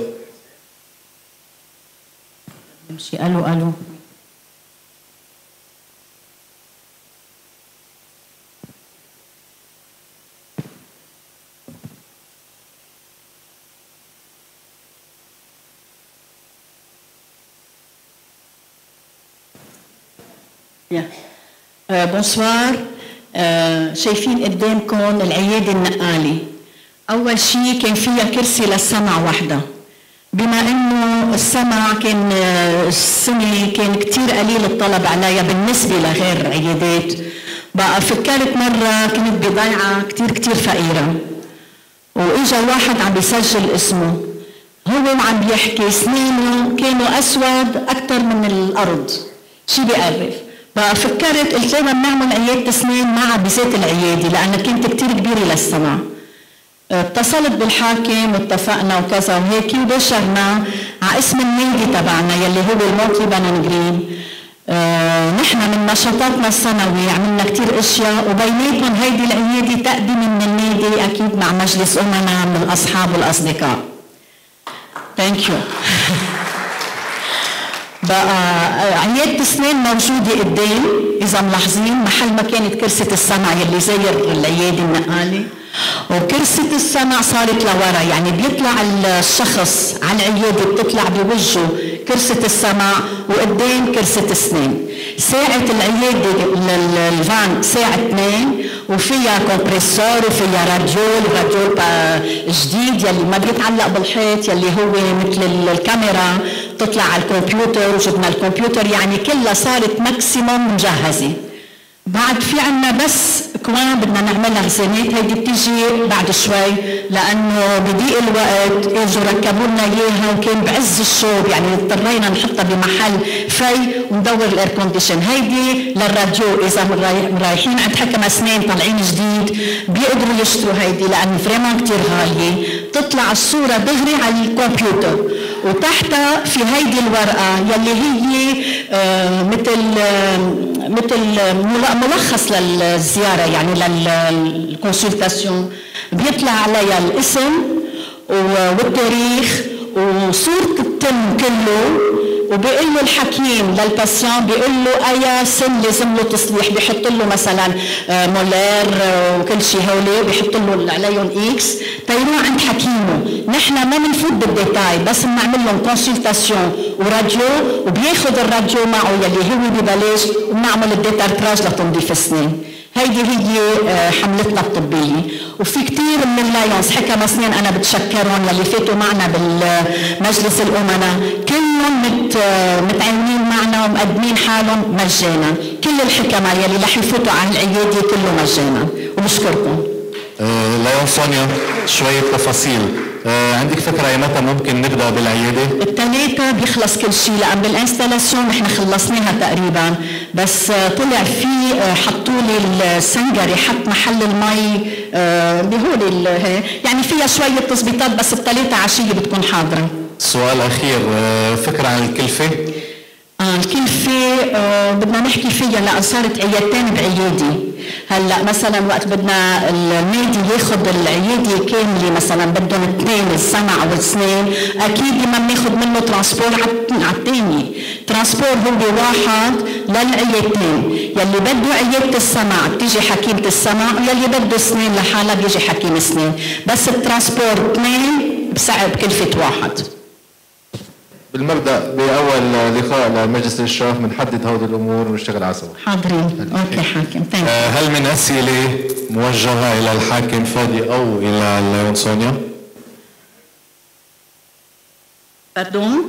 نمشي. الو بونسوار. شايفين قدامكم العيادة النقالة. أول شيء كان فيها كرسي للسمع وحدة، بما إنه السمع كان السنة كان كتير قليل الطلب عليها بالنسبة لغير عيادات. بقى فكرت مرة كنت بضيعة كتير فقيرة، وإجا واحد عم بيسجل اسمه، هو عم بيحكي سنينه كانوا أسود أكتر من الأرض، شي بيقرف. بقى فكرت قلت لها بنعمل عيادة اسنان معها بذات العيادة لأنها كانت كتير كبيرة للسمع. اتصلت بالحاكم واتفقنا وكذا وهيك، وبشرنا على اسم النادي تبعنا يلي هو المونتي بانان جرين. نحن من نشاطاتنا السنوي عملنا كتير اشياء، وبيناتهم هيدي العيادة تقديم من النادي اكيد مع مجلس امنا من الاصحاب والاصدقاء. ثانك يو. بقى عيادة اسنان موجودة قدام اذا ملاحظين، محل ما كانت كرسة السمع يلي زي العيادة النقالة، وكرسة السمع صارت لورا، يعني بيطلع الشخص على العيادة بتطلع بوجهه كرسة السمع وقدام كرسة اسنان. ساعة العيادة الفان ساعة 2 وفيها كومبريسور وفيها راديول جديد يلي ما بيتعلق بالحيط، يلي هو مثل الكاميرا تطلع على الكمبيوتر، وجبنا الكمبيوتر، يعني كلها صارت ماكسيموم مجهزة. بعد في عنا بس كمان بدنا نعملها خزانات، هيدي بتيجي بعد شوي لانه بضيق الوقت اجوا ركبوا لنا اياها وكان بعز الشوب، يعني اضطرينا نحطها بمحل في وندور الاير كونديشن. هيدي للراديو اذا رايحين عند حكم اسنان طالعين جديد بيقدروا يشتروا هيدي لانه فريمون كثير غاليه، بتطلع الصوره دغري على الكمبيوتر، وتحتها في هيدي الورقه يلي هي مثل ملخص للزياره، يعني للكونسلتاسيون، بيطلع عليها الاسم والتاريخ وصورة التم كله، وبيقول له الحكيم للباسيون بيقول له اي سن لازم له تصليح، بيحط له مثلا مولير وكل شيء هولي بيحط له عليهم اكس تيروح عند حكيمه. نحن ما بنفوت بالديتاي، بس بنعمل لهم كونسلتاسيون وراديو، وبياخذ الراديو معه يلي هو ببلاش، وبنعمل الديتارتراج لتنظيف السنين. هيدي هي حملتنا الطبية. وفي كتير من اللايونز حكم اسنان انا بتشكرهم يلي فاتوا معنا بالمجلس الامناء، كلهم متعاونين معنا ومقدمين حالهم مجانا، كل الحكمة يلي رح يفوتوا على العيادة كله مجانا، وبشكركم. لايون سونيا، شوية تفاصيل، عندك فكره اي متى ممكن نبدا بالعياده؟ الثلاثة بيخلص كل شيء، لأن بالانستلاسيون نحن خلصناها تقريبا، بس طلع في حطوا لي السنجري حط محل المي بهول يعني فيها شوية تظبيطات، بس الثلاثة عشية بتكون حاضرة. سؤال اخير، فكره عن الكلفه؟ الكلفة بدنا نحكي فيها لأن صارت عيادتين بعيادي. هلا مثلا وقت بدنا النادي ياخذ العياده كامله، مثلا بدهم اثنين السمع والاسنان، اكيد ما بناخذ منه ترانسبور على الثاني. ترانسبور هو واحد للعيادتين، يلي بده عياده السمع بتيجي حكيمه السمع، ويلي بده اسنان لحالها بيجي حكيم اسنان، بس الترانسبور اثنين بسعر بكلفه واحد. بالمبدا باول لقاء لمجلس الاشراف بنحدد هودي الامور ونشتغل على سوا. حاضرين. اوكي حاكم. هل من اسئله موجهه الى الحاكم فادي او الى ليون سونيا؟ باردون؟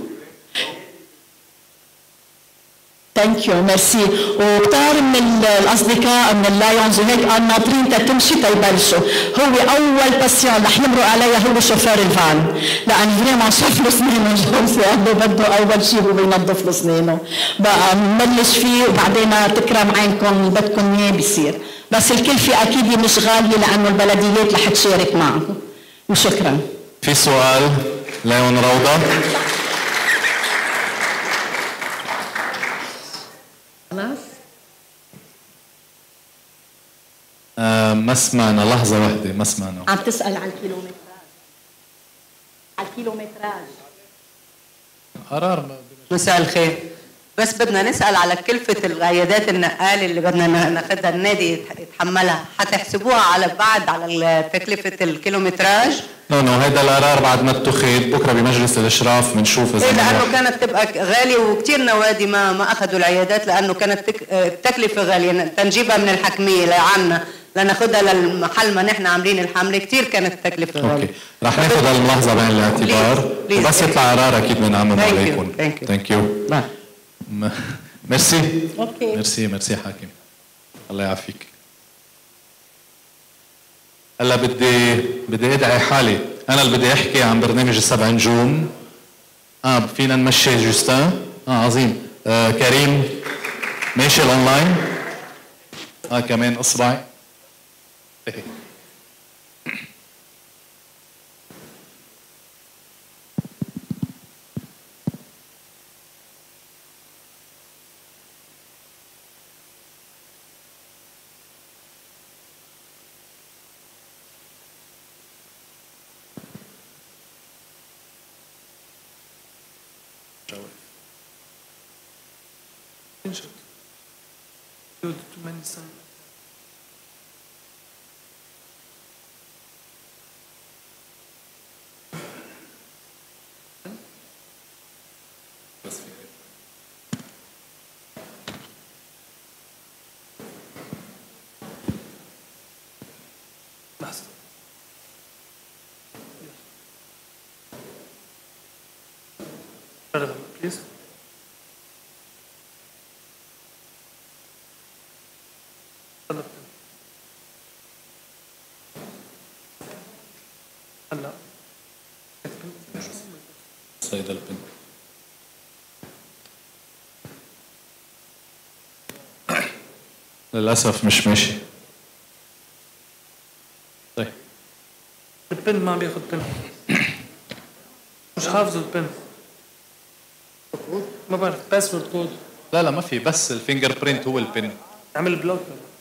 ثانك يو ميرسي. وكثار من الاصدقاء من اللايونز وهيك قال ناطرين تتمشي تيبلشوا. هو اول باسيون رح يمرق عليها هو شوفير الفان، لان فريمون شاف له اسنانه جوزي قال له بده اول شيء هو ينظف له اسنانه، بقى نبلش فيه وبعدين تكرم عينكم اللي بدكم اياه بيصير، بس الكلفه اكيد مش غاليه لانه البلديات رح تشارك معه. وشكرا. في سؤال ليون روضه؟ خلاص؟ ما سمعنا، لحظة واحدة ما سمعنا. عم تسأل على الكيلومتراج. على الكيلومتراج. قرار مساء الخير. بس بدنا نسأل على كلفة العيادات النقالة اللي بدنا ناخذها النادي يتحملها، حتحسبوها على بعد على تكلفة الكيلومتراج؟ نو هيدا القرار بعد ما اتخذ بكره بمجلس الاشراف بنشوف اذا لانه كانت تبقى غاليه وكثير نوادي ما اخذوا العيادات لانه كانت التكلفه غاليه، تنجيبها من الحكميه لعنا لناخذها للمحل ما نحن عاملين الحمله كثير كانت التكلفه غاليه. اوكي رح ناخذ الملاحظه بعين الاعتبار وبس يطلع قرار اكيد بنعمم عليكم. ثانك يو. ميرسي. اوكي ميرسي حاكم، الله يعافيك. هلا بدي ادعي حالي، انا اللي بدي احكي عن برنامج السبع نجوم. فينا نمشي جوستان؟ عظيم. كريم ماشي الاونلاين؟ كمان اصبعي. Please. هلا صيد البن. للأسف مش ماشي. طيب البن ما بياخذ بن، مش حافظ البن، ما بعرف باسورد كود. لا ما في، بس الفينجر برينت هو البن. اعمل بلوك.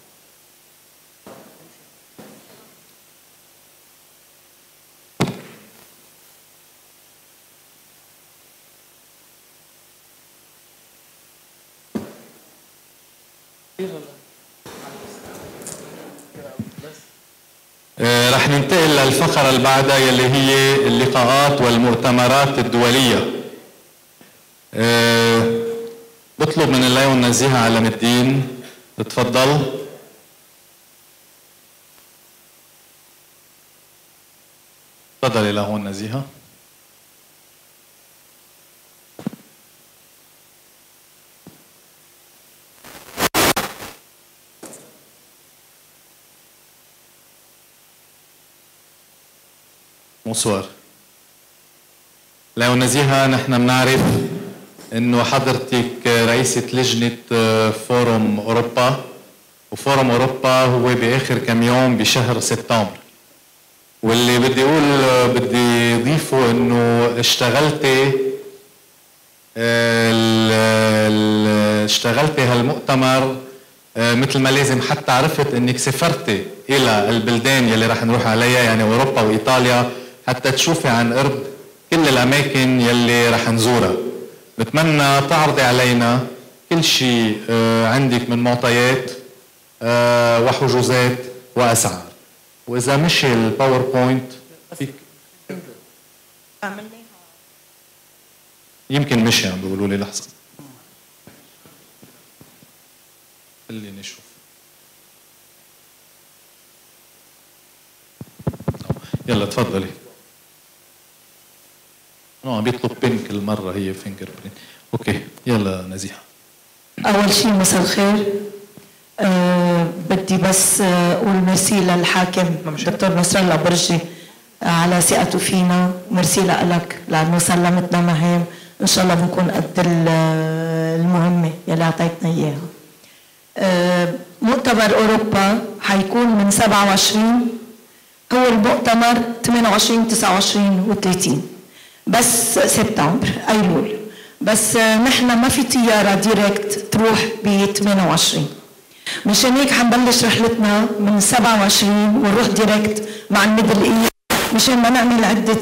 رح ننتقل للفقرة اللي بعدها يلي هي اللقاءات والمؤتمرات الدولية. بطلب من الليون نزيهة علم الدين تتفضل. تفضلي لهون نزيهة. Bonsoir. لو نزيهة نحن بنعرف انه حضرتك رئيسة لجنة فورم اوروبا، وفورم اوروبا هو باخر كم يوم بشهر سبتمبر، واللي بدي اضيفه انه اشتغلتي هالمؤتمر مثل ما لازم، حتى عرفت انك سافرتي الى البلدان يلي رح نروح عليها، يعني اوروبا وايطاليا، حتى تشوفي عن قرب كل الاماكن يلي رح نزورها. بتمنى تعرضي علينا كل شيء عندك من معطيات وحجوزات واسعار، واذا مشي الباوربوينت فيك يمكن مشي، عم بيقولوا لي لحظه خليني اشوف. يلا تفضلي. عم بيطلب بين كل مره هي فينجر برينت. اوكي يلا نزيهه. اول شيء مساء الخير. بدي بس اقول ميرسي للحاكم دكتور نصر الله برجي على ثقته فينا، ميرسي لك لانه سلمتنا مهام، ان شاء الله بنكون قد المهمه يلي اعطيتنا اياها. مؤتمر اوروبا حيكون من 27، هو المؤتمر 28 29 و30 بس سبتمبر ايلول، بس نحن ما في طياره ديريكت تروح ب 28، مشان هيك حنبلش رحلتنا من 27 ونروح ديريكت مع الميدل ايست، مشان ما نعمل عده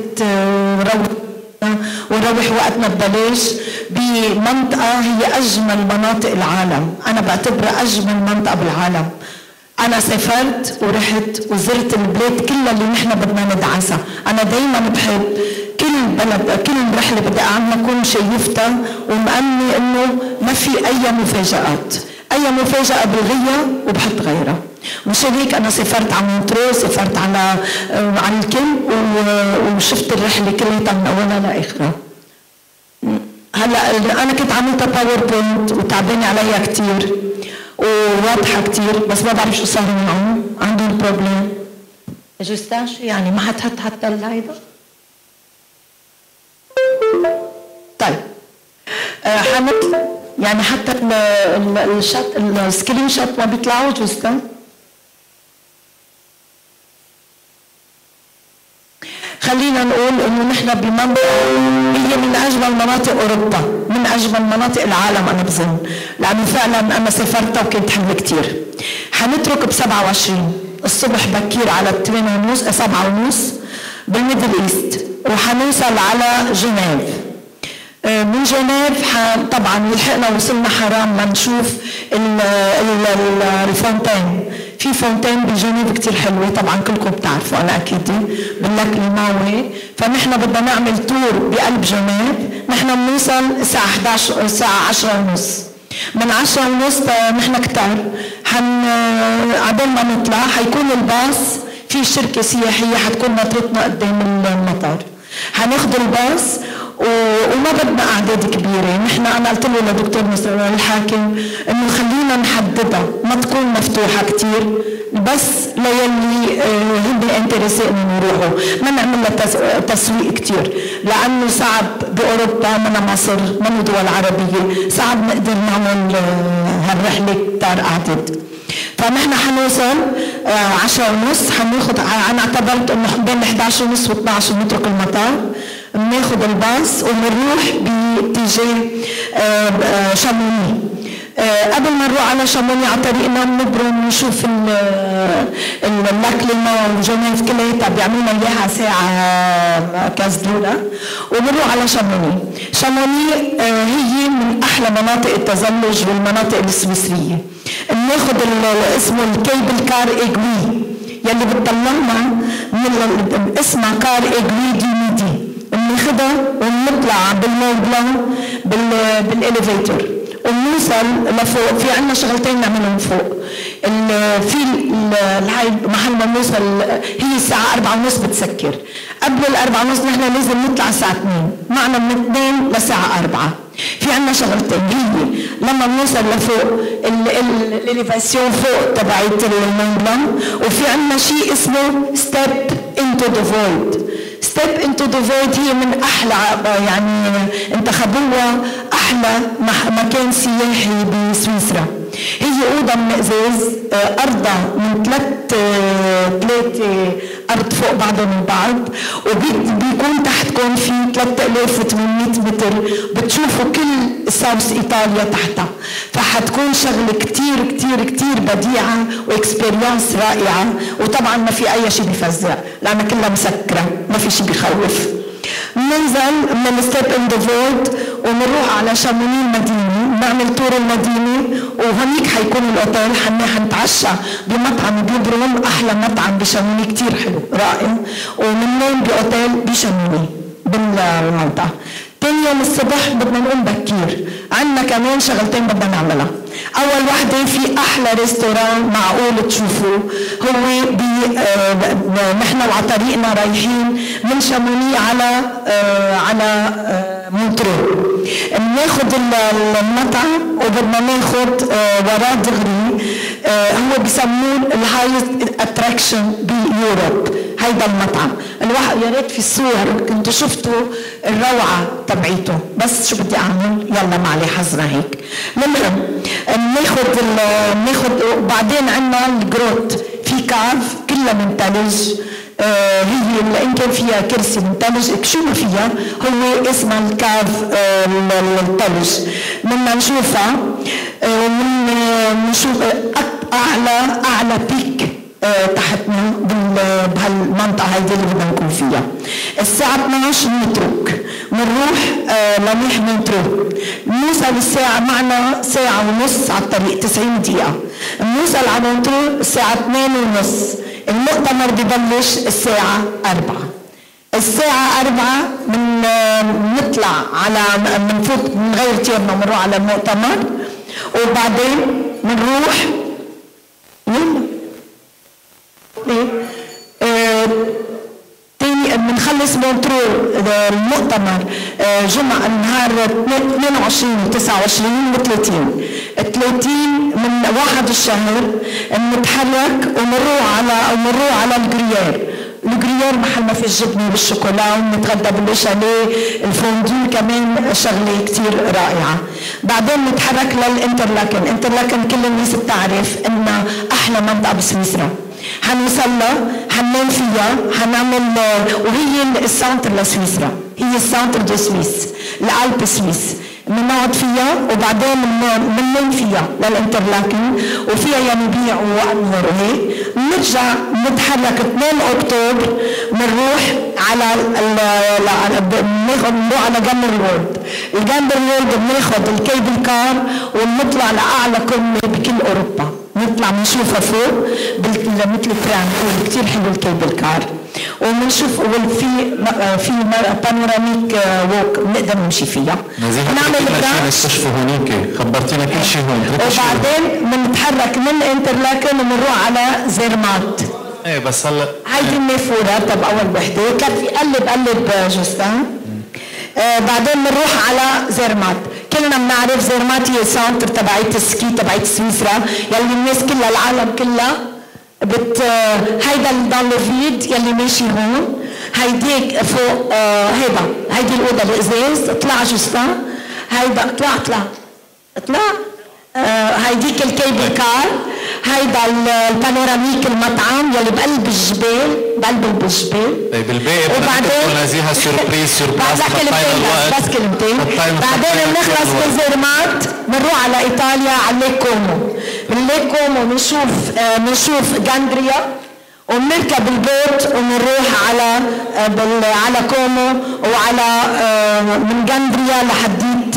ونروح وقتنا ببلاش بمنطقه هي اجمل مناطق العالم، انا بعتبرها اجمل منطقه بالعالم. انا سافرت ورحت وزرت البلاد كلها اللي نحن بدنا ندعسها، انا دايما بحب كل بلد كل رحله بدي اعملها اكون شايفتها ومأمنه انه ما في اي مفاجآت، اي مفاجأة بلغيها وبحط غيرها. مشان هيك انا سافرت على مونترو، سافرت على الكل وشفت الرحله كلها من اولها لاخرها. هلا انا كنت عملتها باوربوينت وتعبانه عليها كثير وواضحه كثير، بس ما بعرف شو صار معهم، عندهم بروبلم. جوستان شو يعني ما حتحط حتى هيدا؟ طيب يعني حتى الشات السكرين شوت ما بيطلعوا جوستان؟ خلينا نقول انه نحن بمنطقه هي من اجمل مناطق اوروبا، من اجمل مناطق العالم انا بظن، لانه فعلا انا سافرتها وكانت حلوه كثير. حنترك ب 27 الصبح بكير على 8:30 7:30 بالميدل ايست، وحنوصل على جنيف. من جنيف طبعا لحقنا وصلنا حرام ما نشوف الفونتين، في فونتين بجنيف كثير حلوه طبعا كلكم بتعرفوا انا اكيد باللاك الماوي، فنحن بدنا نعمل تور بقلب جنيف، نحن بنوصل الساعه 11 الساعه 10:30، من 10:30 نحن كتار عبال ما نطلع حيكون الباص في شركه سياحيه حتكون ناطرتنا قدام المطار، حناخذ الباص وما بدنا اعداد كبيره، نحن انا قلت له لدكتور نصر الحاكم انه خلينا نحددها ما تكون مفتوحه كثير، بس ليلي هن انتريسي انه يروحوا، ما نعمل لها تسويق كثير، لانه صعب باوروبا من مصر من دول عربيه صعب نقدر نعمل هالرحله كثار اعداد. فنحن حنوصل 10:30 حناخذ، انا اعتبرت انه بين 11:30 و12 بنترك المطار، بناخذ الباص وبنروح باتجاه شاموني. قبل ما نروح على شاموني على طريقنا بنبرم نشوف اللاك ليمون وجنيف كلياتها بيعملوا اياها ساعه كازدوله، وبنروح على شاموني. شاموني هي من احلى مناطق التزلج والمناطق السويسريه. بناخذ اسمه الكيبل كار ايجوي يلي بتطلعنا من اسمها كار ايجوي دي ميدي، بناخذها وبنطلع بالمون بلان بالاليفيتور وبنوصل لفوق. في عندنا شغلتين نعملهم فوق، في هاي محل ما بنوصل هي الساعة 4:30 بتسكر، قبل 4:30 نحن لازم نطلع الساعة 2، معنا من 2 لساعة 4. في عندنا شغلتين، هي لما بنوصل لفوق الاليفاسيون فوق تبعت المون بلان، وفي عندنا شيء اسمه ستيب انتو ذا فويد. ستيب انتو ذا فويد هي من احلى يعني انتخبوها احلى مكان سياحي بسويسرا. هي اوضه من ازاز، ارضها من ثلاثه ارض فوق بعضهم البعض، وبيكون تحتكم في 3800 متر بتشوفوا كل ساوث ايطاليا تحتها، فحتكون شغله كتير كتير كتير بديعه واكسبيرينس رائعه، وطبعا ما في اي شيء بيفزع لانها كلها مسكره ما في شيء بيخوف. بننزل من ستيب ان ذا فويد وبنروح على شاموني المدينه، نعمل تور المدينه، وهنيك حيكون الاوتيل. حنتعشى بمطعم بيبروم، احلى مطعم بشاموني كتير حلو رائع، وبننام باوتيل بشاموني بالمنطقه. تاني يوم الصبح بدنا نقوم بكير، عندنا كمان شغلتين بدنا نعملها. اول وحده في احلى ريستوران معقول تشوفوه، هو نحن وعلى طريقنا رايحين من شاموني على مونترو، بناخذ المطعم وبدنا ناخذ وراه دغري، هو بسموه الهايست اتراكشن بيوروب هيدا المطعم. الواحد يا ريت في الصور كنتوا شفتوا الروعه تبعيته، بس شو بدي اعمل؟ يلا معلي حظنا هيك. المهم ناخذ وبعدين عندنا الجروت في كاف كلها من ثلج، هي ان كان فيها كرسي من ثلج شو ما فيها، هو اسمها الكاف الثلج. بدنا نشوفها ونشوف اعلى بيك تحتنا بهالمنطقه هيدي اللي بدنا نكون فيها. الساعه 12 نترك، بنروح لميح مونترو، بنوصل الساعه معنا ساعه ونص على الطريق 90 دقيقه، بنوصل على مونترو الساعه 2:30. المؤتمر ببلش الساعه 4. الساعة 4 بنطلع على بنفوت بنغير تيرنا بنروح على المؤتمر، وبعدين بنروح تاني بنخلص مونترو المؤتمر جمعة نهار 22 و 29 و 30. 30 من 1 الشهر بنتحرك ومنروح على الجريير. الجريير محل ما في الجبنه بالشوكولا، ونتغدى بالشاليه، الفوندو كمان شغله كثير رائعه. بعدين نتحرك للانترلاكن. انترلاكن كل الناس بتعرف انها احلى منطقه بسويسرا. حنوصل لها، حننام فيها، حنعمل، وهي السنتر لسويسرا، هي السنتر دو سويس، الألب سويس. بنقعد فيها وبعدين بننام فيها للانترلاكن، وفيها ينبيع وامور هيك. بنرجع نتحرك 2 اكتوبر بنروح على بنروح على جامبر وورد. الجامبر وورد بناخذ الكيبل كار وبنطلع لاعلى قمه بكل اوروبا، نطلع بنشوفها فوق مثل ترام، كثير حلو الكيبل كار. وبنشوف في بانوراميك ووك بنقدر نمشي فيها. نعمل نستشفى هونيك، خبرتينا كل شيء هون. وبعدين بنتحرك من انترلاكن وبنروح على زيرمات. ايه بس هلا هيدي النافوره تبع اول وحده، كان في قلب جوستان. بعدين بنروح على زيرمات. كلنا بنعرف زيرمات هي سانتر تبعت السكي تبعت سويسرا، يلي الناس كلها العالم كلها هيدا الدالوفيد يلي ماشي هون، هيديك فوق هيدي الاوضه الازاز. اطلع جوستان، هيدا اطلع هيديك الكيبل كار، هيدا البانوراميك المطعم يلي بقلب الجبال، بقلب الجبال. طيب الباقي وبعدين نازيها سوربريز بس كلمتين. بعدين بنخلص من زيرمات بنروح على ايطاليا على ليك كومو. من ليك كومو بنشوف جاندريا، وبنركب البوت وبنروح على كومو، وعلى من جاندريا لحديت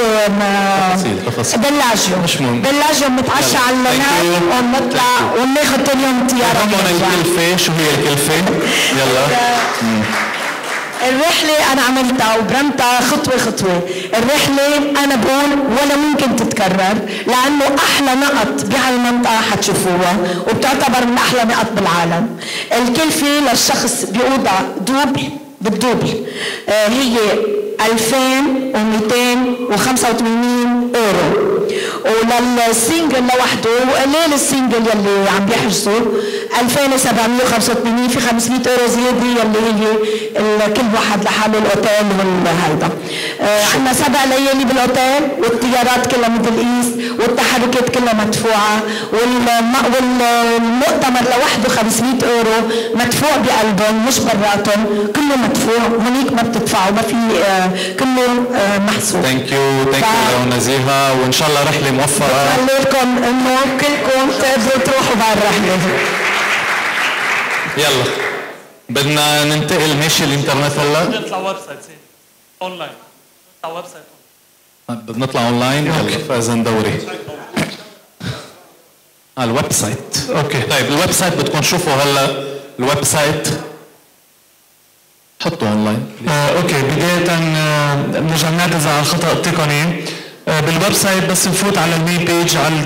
بلاجيو بنتعشى على هناك ونطلع وناخذ ثاني يوم طياره. الكلفه شو هي الكلفه؟ يلا. الرحلة أنا عملتها وبرمتها خطوة. الرحلة أنا بقول ولا ممكن تتكرر، لأنه أحلى نقط بهالمنطقة حتشوفوها، وبتعتبر من أحلى نقط بالعالم. الكلفة للشخص بأوضة بالدوبل هي 2285 €، وللسنجل لوحده قليل السنجل يلي عم بيحجزوا 2785 في 500 اورو زياده اللي هي كل واحد لحاله الاوتيل والهيدا. عندنا 7 ليالي بالاوتيل والطيارات كلها ميدل ايست والتحركات كلها مدفوعه والمؤتمر لوحده 500 اورو مدفوع بقلبهم مش براتهم، كله مدفوع، هونيك ما بتدفعوا، ما في كله محسوب. ثانك يو لو نزيهة، وان شاء الله رحلة موفقة. بتمنى لكم انه كلكم تقدروا تروحوا بعد الرحلة. يلا بدنا ننتقل، ماشي الانترنت هلا؟ نطلع ويب سايت اونلاين، نطلع ويب سايت بدنا نطلع اونلاين. يلا فاذا ندوري على الويب سايت. اوكي طيب الويب سايت بدكم تشوفوا هلا الويب سايت، حطوا اونلاين. اوكي بداية نرجع نعتذر على الخطأ التقني. بالويب سايت بس نفوت على المين بيج على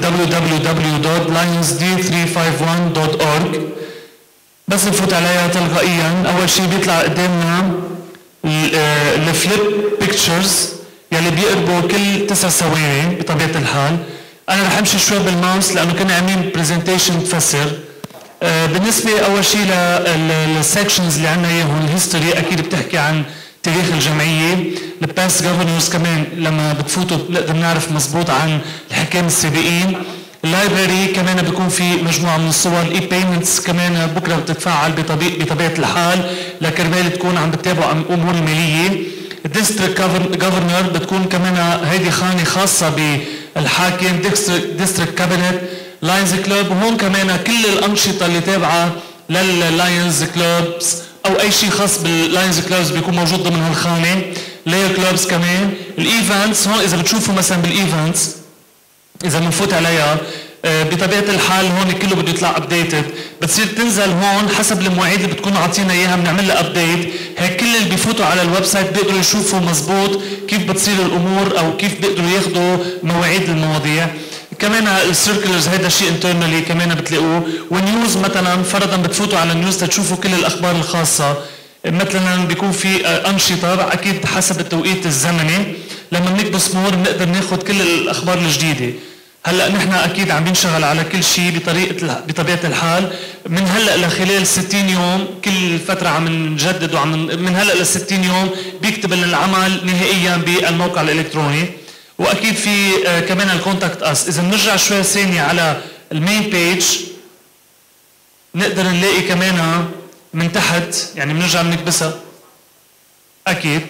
www.lionsd351.org، بس نفوت عليها تلقائيا. اول شيء بيطلع قدامنا الفليب بيكتشرز يلي بيقربوا كل 9 ثواني بطبيعة الحال. انا رح امشي شوي بالماوس لانه كنا عاملين برزنتيشن تفسر. بالنسبة أول شيء للسكشنز اللي عندنا إياهم، الهيستوري أكيد بتحكي عن تاريخ الجمعية، الباست جوفرنورز كمان لما بتفوتوا بنقدر نعرف مزبوط عن الحكام السابقين. اللايبراري كمان بيكون في مجموعة من الصور. الإي بيمنتس كمان بكرة بتتفاعل بطبيعة الحال لكرمال تكون عم بتتابعوا أمور المالية. الديستريكت جوفرنور بتكون كمان هيدي خانة خاصة بالحاكم، ديستريكت كابينت، لاينز كلوب، وهون كمان كل الأنشطة اللي تابعة لللاينز كلوبز أو أي شيء خاص باللاينز كلوبز بيكون موجود ضمن هالخانة. لاير كلوبز كمان. الإيفنتس هون إذا بتشوفوا مثلا بالإيفنتس إذا بنفوت عليها بطبيعة الحال هون كله بده يطلع ابديتد، بتصير تنزل هون حسب المواعيد اللي بتكون عاطينا اياها بنعمل لها ابديت. هيك كل اللي بيفوتوا على الويب سايت بيقدروا يشوفوا مزبوط كيف بتصير الامور او كيف بيقدروا ياخذوا مواعيد المواضيع. كمان السيركلرز هيدا شيء انترنالي كمان بتلاقوه. والنيوز مثلا فرضا بتفوتوا على النيوز تشوفوا كل الاخبار الخاصه، مثلا بيكون في انشطه اكيد حسب التوقيت الزمني. لما بنكبس مور بنقدر ناخذ كل الاخبار الجديده. هلا نحن اكيد عم بنشتغل على كل شيء بطبيعه الحال. من هلا لخلال 60 يوم كل فتره عم نجدد من هلا ل 60 يوم بيكتب لنا العمل نهائيا بالموقع الالكتروني. واكيد في كمان الكونتاكت اس. اذا بنرجع شوي ثانيه على المين بيج نقدر نلاقي كمان من تحت، يعني بنرجع بنكبسها اكيد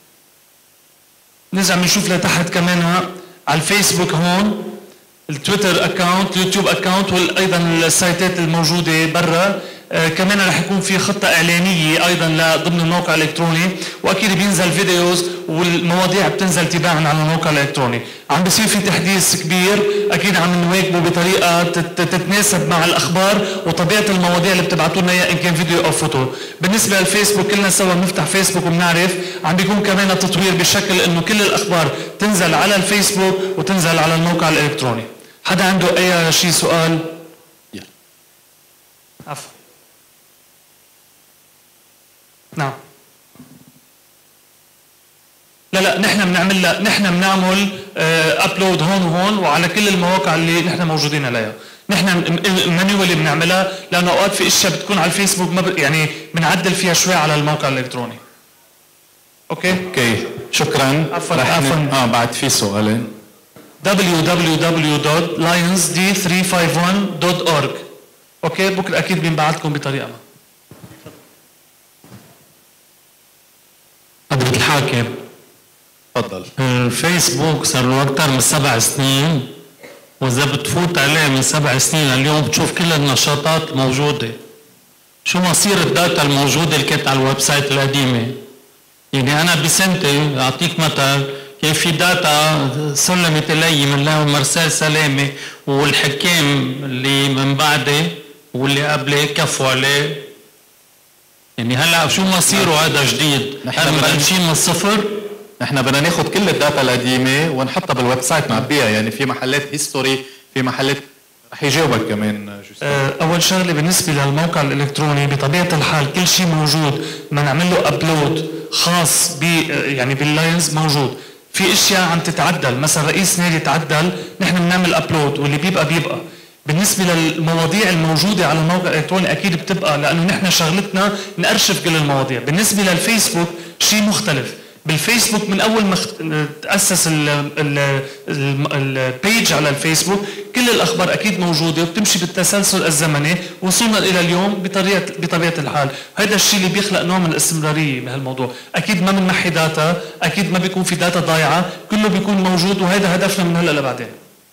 نرجع بنشوف لتحت كمان على الفيسبوك هون التويتر اكاونت، اليوتيوب اكاونت، وايضا السايتات الموجوده برا. كمان رح يكون في خطه اعلانيه ايضا ضمن الموقع الالكتروني، واكيد بينزل فيديوز والمواضيع بتنزل تباعا على الموقع الالكتروني. عم بصير في تحديث كبير، اكيد عم نواكبه بطريقه تتناسب مع الاخبار وطبيعه المواضيع اللي بتبعتوا لنا اياها ان كان فيديو او فوتو. بالنسبه للفيسبوك كلنا سوا بنفتح فيسبوك وبنعرف عم بيكون كمان تطوير بشكل انه كل الاخبار تنزل على الفيسبوك وتنزل على الموقع الالكتروني. حدا عنده اي شيء سؤال؟ عفوا. نعم. لا نحن بنعمل ابلود هون وهون وعلى كل المواقع اللي نحن موجودين عليها. نحن مانيوالي بنعملها لانه اوقات في اشياء بتكون على الفيسبوك يعني بنعدل فيها شوي على الموقع الالكتروني. اوكي شكرا. عفوا بعد في سؤالين. www.lionsd351.org. اوكي بكره اكيد بنبعث لكم بطريقه ما. حضرة الحاكم تفضل. الفيسبوك صار له اكثر من 7 سنين، واذا بتفوت عليه من 7 سنين اليوم بتشوف كل النشاطات الموجوده. شو مصير الداتا الموجوده اللي كانت على الويب سايت القديمه؟ يعني انا بسنتي اعطيك مثل كان في داتا سلمت الي من مرسال سلامه والحكام اللي من بعدي واللي قبلي كفوا عليه. يعني هلا شو مصيره هذا جديد؟ نحن بنمشي من الصفر. نحن بدنا ناخذ كل الداتا القديمه ونحطها بالويب سايت نعبيها، يعني في محلات هيستوري، في محلات رح يجاوبك كمان اول شغله بالنسبه للموقع الالكتروني بطبيعه الحال كل شيء موجود، ما نعمل له ابلود خاص يعني باللاينز موجود. في اشياء عم تتعدل، مثلا رئيس نادي تعدل نحن بنعمل ابلود واللي بيبقى بالنسبة للمواضيع الموجودة على الموقع الإلكتروني أكيد بتبقى، لأنه نحن شغلتنا نأرشف كل المواضيع. بالنسبة للفيسبوك شيء مختلف. بالفيسبوك من أول ما تأسس البيج على الفيسبوك كل الأخبار أكيد موجودة وبتمشي بالتسلسل الزمني، وصلنا إلى اليوم بطبيعة الحال. هذا الشيء اللي بيخلق نوع من الاستمرارية بهالموضوع. أكيد ما بنمحي داتا، أكيد ما بيكون في داتا ضايعة، كله بيكون موجود، وهذا هدفنا من هلا لبعدين.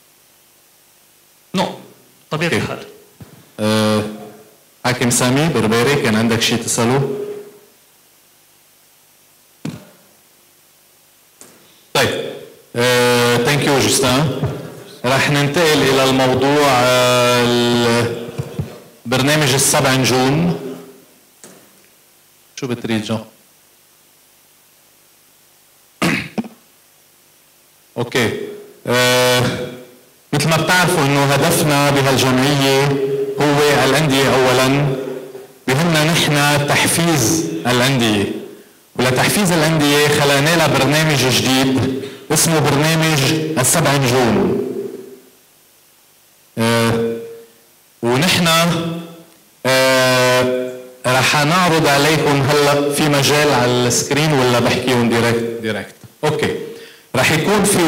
طبيعة الحال. حاكم سامي بربيري، كان عندك شيء تسأله؟ طيب ثانك يو جوستان. رح ننتقل إلى الموضوع برنامج السبع نجوم. شو بتريد جو؟ اوكي. مثل ما بتعرفوا انه هدفنا بهالجمعية هو الأندية أولا. بهمنا نحن تحفيز الأندية، ولتحفيز الأندية خلقنا لها برنامج جديد اسمه برنامج السبع نجوم. ونحن رح نعرض عليكم هلا في مجال على السكرين ولا بحكيهم ديركت؟ اوكي. رح يكون في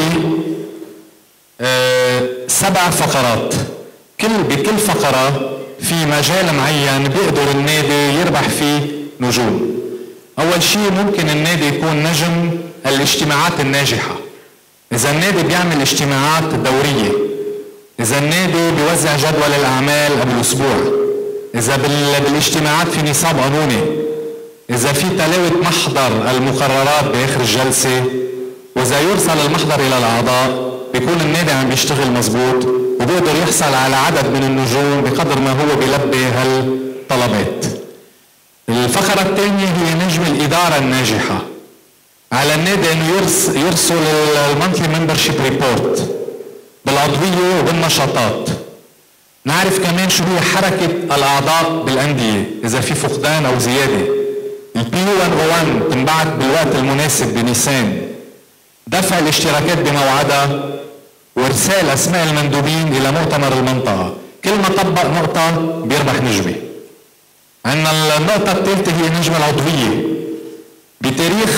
7 فقرات، بكل فقرة في مجال معين بيقدر النادي يربح فيه نجوم. أول شيء ممكن النادي يكون نجم الاجتماعات الناجحة. إذا النادي بيعمل اجتماعات دورية، إذا النادي بيوزع جدول الأعمال قبل أسبوع، إذا بالاجتماعات في نصاب قانوني، إذا في تلاوة محضر المقررات بآخر الجلسة، وإذا يرسل المحضر إلى الأعضاء، بيكون النادي عم بيشتغل مزبوط وبيقدر يحصل على عدد من النجوم بقدر ما هو بيلبي هالطلبات. الفقرة الثانية هي نجم الإدارة الناجحة. على النادي انه يرسل المونثلي ممبرشيب ريبورت بالعضوية وبالنشاطات. نعرف كمان شو هي حركة الأعضاء بالأندية إذا في فقدان أو زيادة. البي يو 101 تنبعت بالوقت المناسب بنيسان. دفع الاشتراكات بموعدها وارسال اسماء المندوبين الى مؤتمر المنطقه. كل ما طبق نقطه بيربح نجمه. عندنا النقطه الثالثه هي نجمه العضويه. بتاريخ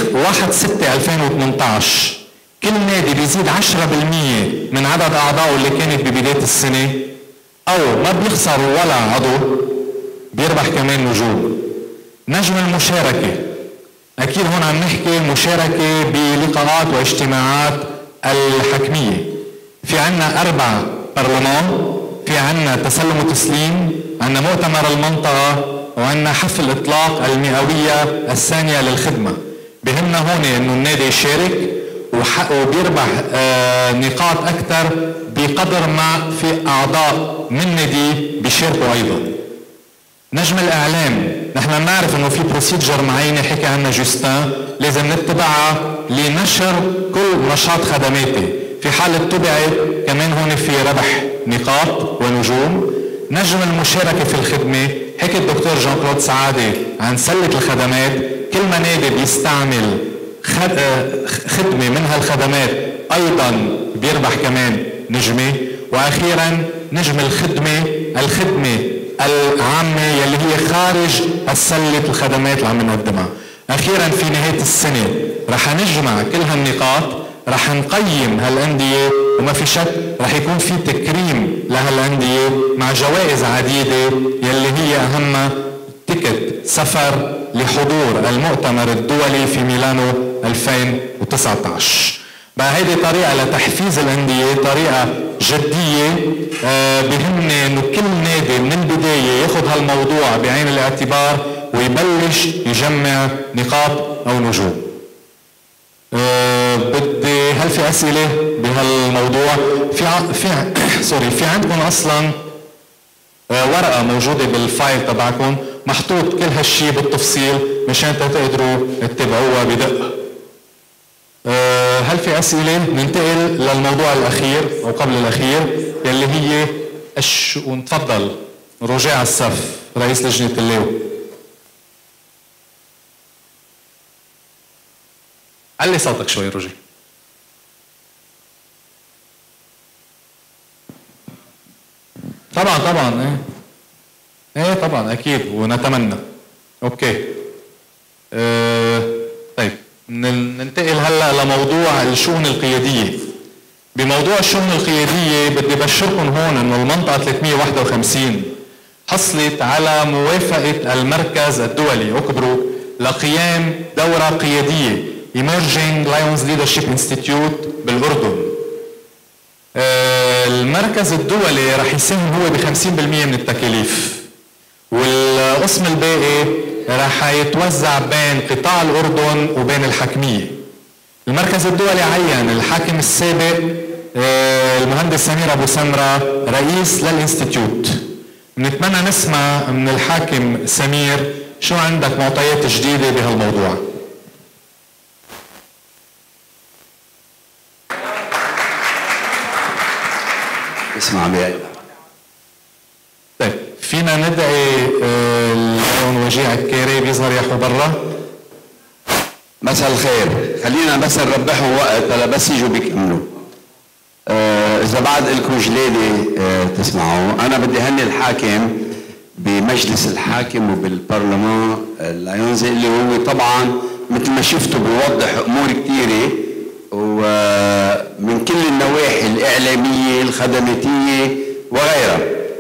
1/6/2018 كل نادي بيزيد 10% من عدد اعضائه اللي كانت ببدايه السنه او ما بيخسر ولا عضو بيربح كمان نجوم. نجم المشاركه، أكيد هون عم نحكي مشاركة بلقاءات واجتماعات الحكمية. في عنا 4 برلمان، في عنا تسلم وتسليم، عنا مؤتمر المنطقة، وعنا حفل إطلاق المئوية الثانية للخدمة. بهمنا هون إنه النادي يشارك وبيربح نقاط أكثر بقدر ما في أعضاء من نادي بيشاركوا أيضا. نجم الإعلام، نحن بنعرف انه في بروسيجر معينه حكي عنها جوستان لازم نتبعها لنشر كل نشاط خدماتي. في حال اتبعت كمان هون في ربح نقاط ونجوم. نجم المشاركه في الخدمه، حكي الدكتور جان كلود سعاده عن سله الخدمات. كل ما نادي بيستعمل خدمه من هالخدمات ايضا بيربح كمان نجمه. واخيرا نجم الخدمه العامة يلي هي خارج السلة الخدمات اللي عم نقدمها. أخيرا في نهاية السنة رح نجمع كل هالنقاط، رح نقيم هالأندية، وما في شك رح يكون في تكريم لهالأندية مع جوائز عديدة يلي هي أهمها تيكت سفر لحضور المؤتمر الدولي في ميلانو 2019. بقى هيدي طريقة لتحفيز الأندية، طريقة جدية. بهمني انه كل نادي من البداية ياخذ هالموضوع بعين الاعتبار ويبلش يجمع نقاط او نجوم. هل في اسئلة بهالموضوع؟ في عندكم اصلا ورقة موجودة بالفايل تبعكم محطوط كل هالشيء بالتفصيل مشان تقدروا تتابعوها بدقة. هل في أسئلة؟ ننتقل للموضوع الأخير أو قبل الأخير يلي هي الشؤون. تفضل رجاء الصف رئيس لجنة اللواء. علي صوتك شوي رجي. طبعا طبعا ايه طبعا اكيد ونتمنى. اوكي طيب ننتقل هلا لموضوع الشؤون القياديه. بموضوع الشؤون القياديه بدي بشركم هون انه المنطقه 351 حصلت على موافقه المركز الدولي اوكبروك لقيام دوره قياديه Emerging Lions Leadership Institute بالاردن. المركز الدولي رح يساهم هو ب 50% من التكاليف، والقسم الباقي رح يتوزع بين قطاع الأردن وبين الحاكمية. المركز الدولي عين الحاكم السابق المهندس سمير أبو سمرة رئيس للإنستيتيوت. بنتمنى نسمع من الحاكم سمير شو عندك معطيات جديدة بهالموضوع. اسمع بي. طيب فينا ندعي اللون وجيه عكاري بيظهر ياخو برا. مساء الخير، خلينا بس نربحهم وقت هلا بس يجوا بيكملوا. اذا بعد لكم جليله تسمعوا، انا بدي هني الحاكم بمجلس الحاكم وبالبرلمان اللايونزي اللي هو طبعا مثل ما شفتوا بيوضح امور كثيره ومن كل النواحي الاعلاميه الخدماتيه وغيرها.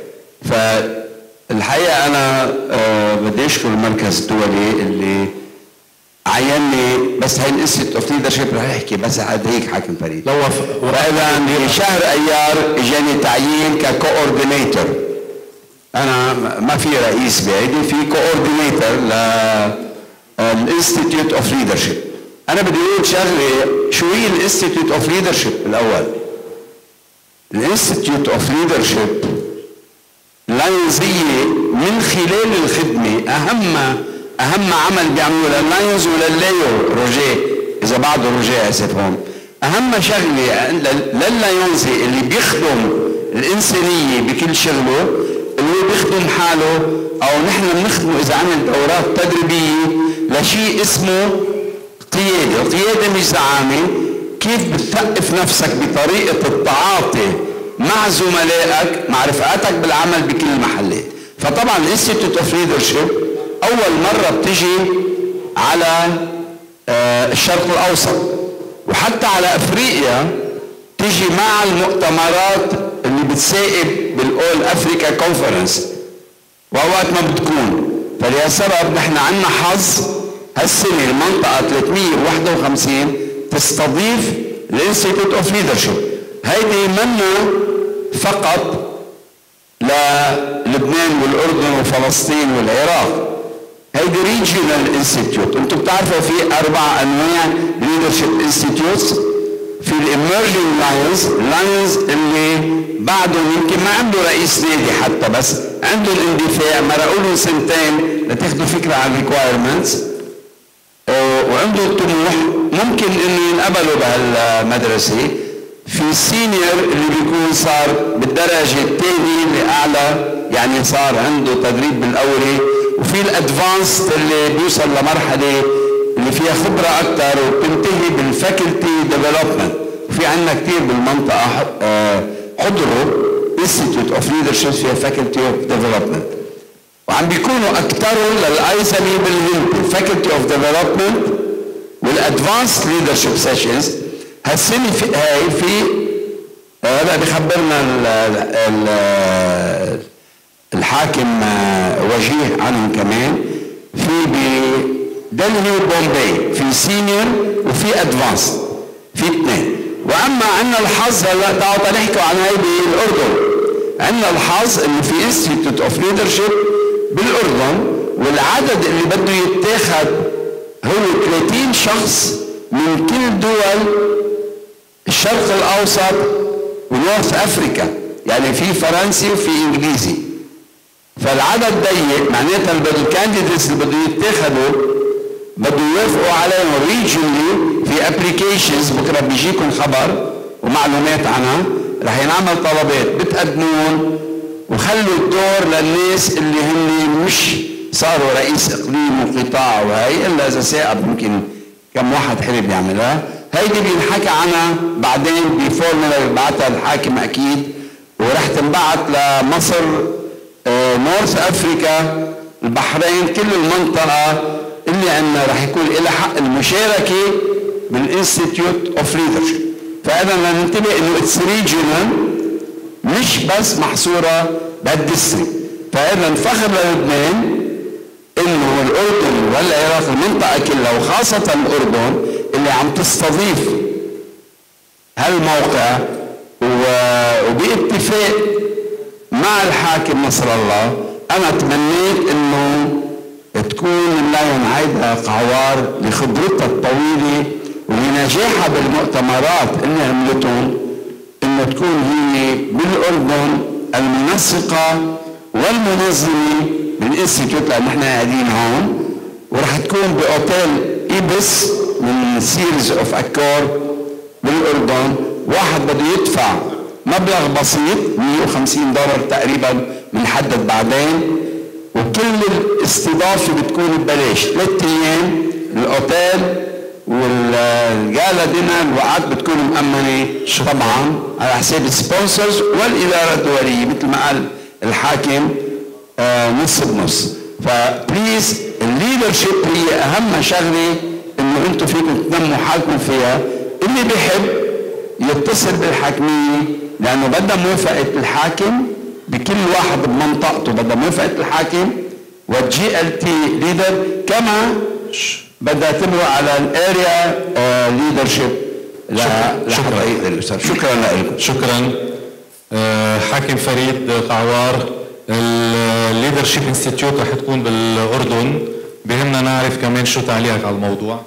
فالحقيقه انا بدي اشكر المركز الدولي اللي عيني، بس هاي الانستيتيوت اوف ليدرشيب رح يحكي بس عاد هيك حاكم فريد. وايضا بشهر ايار اجاني تعيين ككوردينيتور. انا ما في رئيس بعيدي، في كوردينيتور للانستيتيوت اوف ليدرشيب. انا بدي اقول شغله، شو هي الانستيتيوت اوف ليدرشيب الاول؟ الانستيتيوت اوف ليدرشيب لايونزيه من خلال الخدمه اهم عمل بيعملوه لللايونز ولللايو روجيه، اذا بعده روجيه اسف هون. اهم شغله لللايونزي اللي بيخدم الانسانيه بكل شغله، اللي هو بيخدم حاله او نحن بنخدمه اذا عمل دورات تدريبيه لشيء اسمه قياده. القياده مش زعامه، كيف بتثقف نفسك بطريقه التعاطي مع زملائك مع رفقاتك بالعمل بكل المحلات. فطبعا الانستيتيوت اوف ليدرشيب اول مره بتجي على الشرق الاوسط وحتى على افريقيا، تجي مع المؤتمرات اللي بتسائب بالاول افريكا كونفرنس واوقات ما بتكون. فلهالسبب نحن عندنا حظ هالسنه المنطقه 351 تستضيف الانستيتيوت اوف ليدرشيب. هيدي منا فقط للبنان والاردن وفلسطين والعراق، هيدي ريجيونال انستيتيوت. انتم بتعرفوا في 4 انواع ليدرشيب انستيتيوتس. في الاميرجينج لايونز اللي بعدهم يمكن ما عنده رئيس نادي حتى، بس عنده الاندفاع، مرقوا لهم سنتين لتاخذوا فكره عن الريكوايرمنتس وعنده الطموح ممكن انه ينقبلوا بهالمدرسه. في السينيور اللي بيكون صار بالدرجه الثانيه اللي اعلى، يعني صار عنده تدريب بالاولي. وفي الادفانس اللي بيوصل لمرحله اللي فيها خبره اكثر وبتنتهي بالفاكولتي ديفلوبمنت. وفي عندنا كثير بالمنطقه حضروا انستيتيوت اوف ليدرشيب فيها فاكولتي اوف ديفلوبمنت، وعم بيكونوا اكثرهم للايزمي بالهند الفاكولتي اوف ديفلوبمنت والادفانس ليدرشيب سيشنز. هالسنه في هذا بخبرنا الحاكم وجيه عنهم كمان. في بدلهي وبومباي في سينيور وفي ادفانس، في 2. واما عندنا الحظ هلا تعالوا نحكوا عن هاي بالاردن. عندنا الحظ انه في انستيتيوت اوف ليدرشيب بالاردن، والعدد اللي بده يتاخذ هو 30 شخص من كل دول الشرق الاوسط ونورث افريكا، يعني في فرنسي وفي انجليزي. فالعدد ضيق، معناتها الكانديديتس اللي بده يتاخذوا بده يوافقوا عليهم ريجنلي في ابلكيشنز. بكره بيجيكم خبر ومعلومات عنها، رح ينعمل طلبات بتقدمون وخلوا الدور للناس اللي هن مش صاروا رئيس اقليم وقطاع وهي، الا اذا ثاقب يمكن كم واحد حلم يعملها. هيدي بينحكى عنها بعدين بفورمولا بيبعتها الحاكم اكيد، ورح تنبعت لمصر، نورث افريكا، البحرين، كل المنطقه اللي عندنا رح يكون لها حق المشاركه بالانستيتيوت اوف ليدرشيب. فاذا ننتبه انه اتس ريجنال، مش بس محصوره بهالدستريكت. فاذا فخر للبنان انه الاردن والعراق، المنطقه كلها وخاصه الاردن اللي عم تستضيف هالموقع وباتفاق مع الحاكم نصر الله. انا تمنيت انه تكون اللايون عايدة قعوار لخبرتها الطويله ولنجاحها بالمؤتمرات اللي عملتهم، انه تكون هي بالاردن المنسقه والمنظمه بالانستيتيوت، لان نحن قاعدين هون، ورح تكون باوتيل ايبس من سيرز اوف اكور بالاردن. واحد بده يدفع مبلغ بسيط $150 تقريبا بنحدد بعدين، وكل الاستضافه بتكون ببلاش 3 ايام. الاوتيل والجالا دينر وقعات بتكون مأمنه طبعا على حساب السبونسرز والاداره الدوليه مثل ما قال الحاكم، نص بنص. فبليز الليدرشيب هي اهم شغله انه انتم فيكم تنموا حالكم فيها. اللي بيحب يتصل بالحاكميه لانه بدها موافقه الحاكم، بكل واحد بمنطقته بدها موافقه الحاكم والجي ال تي ليدر، كما بدها تمرق على الاريا ليدرشيب. شكرا لكم. شكرا حاكم فريد قعوار. الليدرشيب انستيتيوت رح تكون بالاردن، بهمنا نعرف كمان شو تعليقك على الموضوع.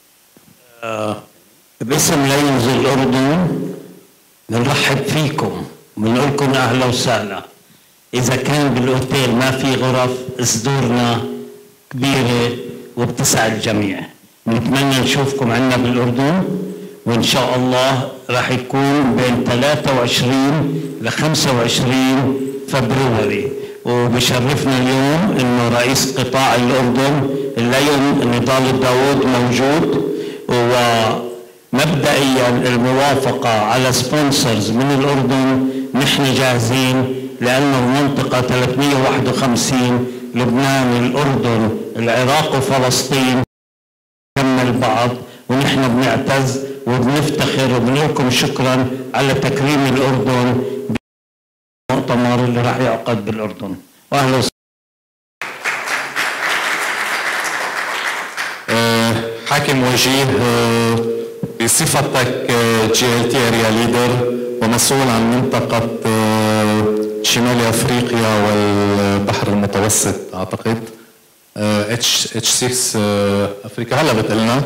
باسم لايونز الاردن بنرحب فيكم وبنقول لكم اهلا وسهلا. اذا كان بالاوتيل ما في غرف، صدورنا كبيره وبتسع الجميع. نتمنى نشوفكم عندنا بالاردن، وان شاء الله راح يكون بين 23 ل 25 فبراير. وبشرفنا اليوم انه رئيس قطاع الاردن اللايون نضال الداوود موجود، ومبدئيا الموافقه على سبونسرز من الاردن نحن جاهزين، لانه المنطقه 351 لبنان، الاردن، العراق وفلسطين كمل بعض، ونحن بنعتز وبنفتخر وبنقول لكم شكرا على تكريم الاردن بالمؤتمر اللي راح يعقد بالاردن. واهلا وسهلا. حاكم وجيه، بصفتك جي ال تي اريا ليدر ومسؤول عن منطقه شمال افريقيا والبحر المتوسط، اعتقد اتش 6 افريقيا. هلا بتقلنا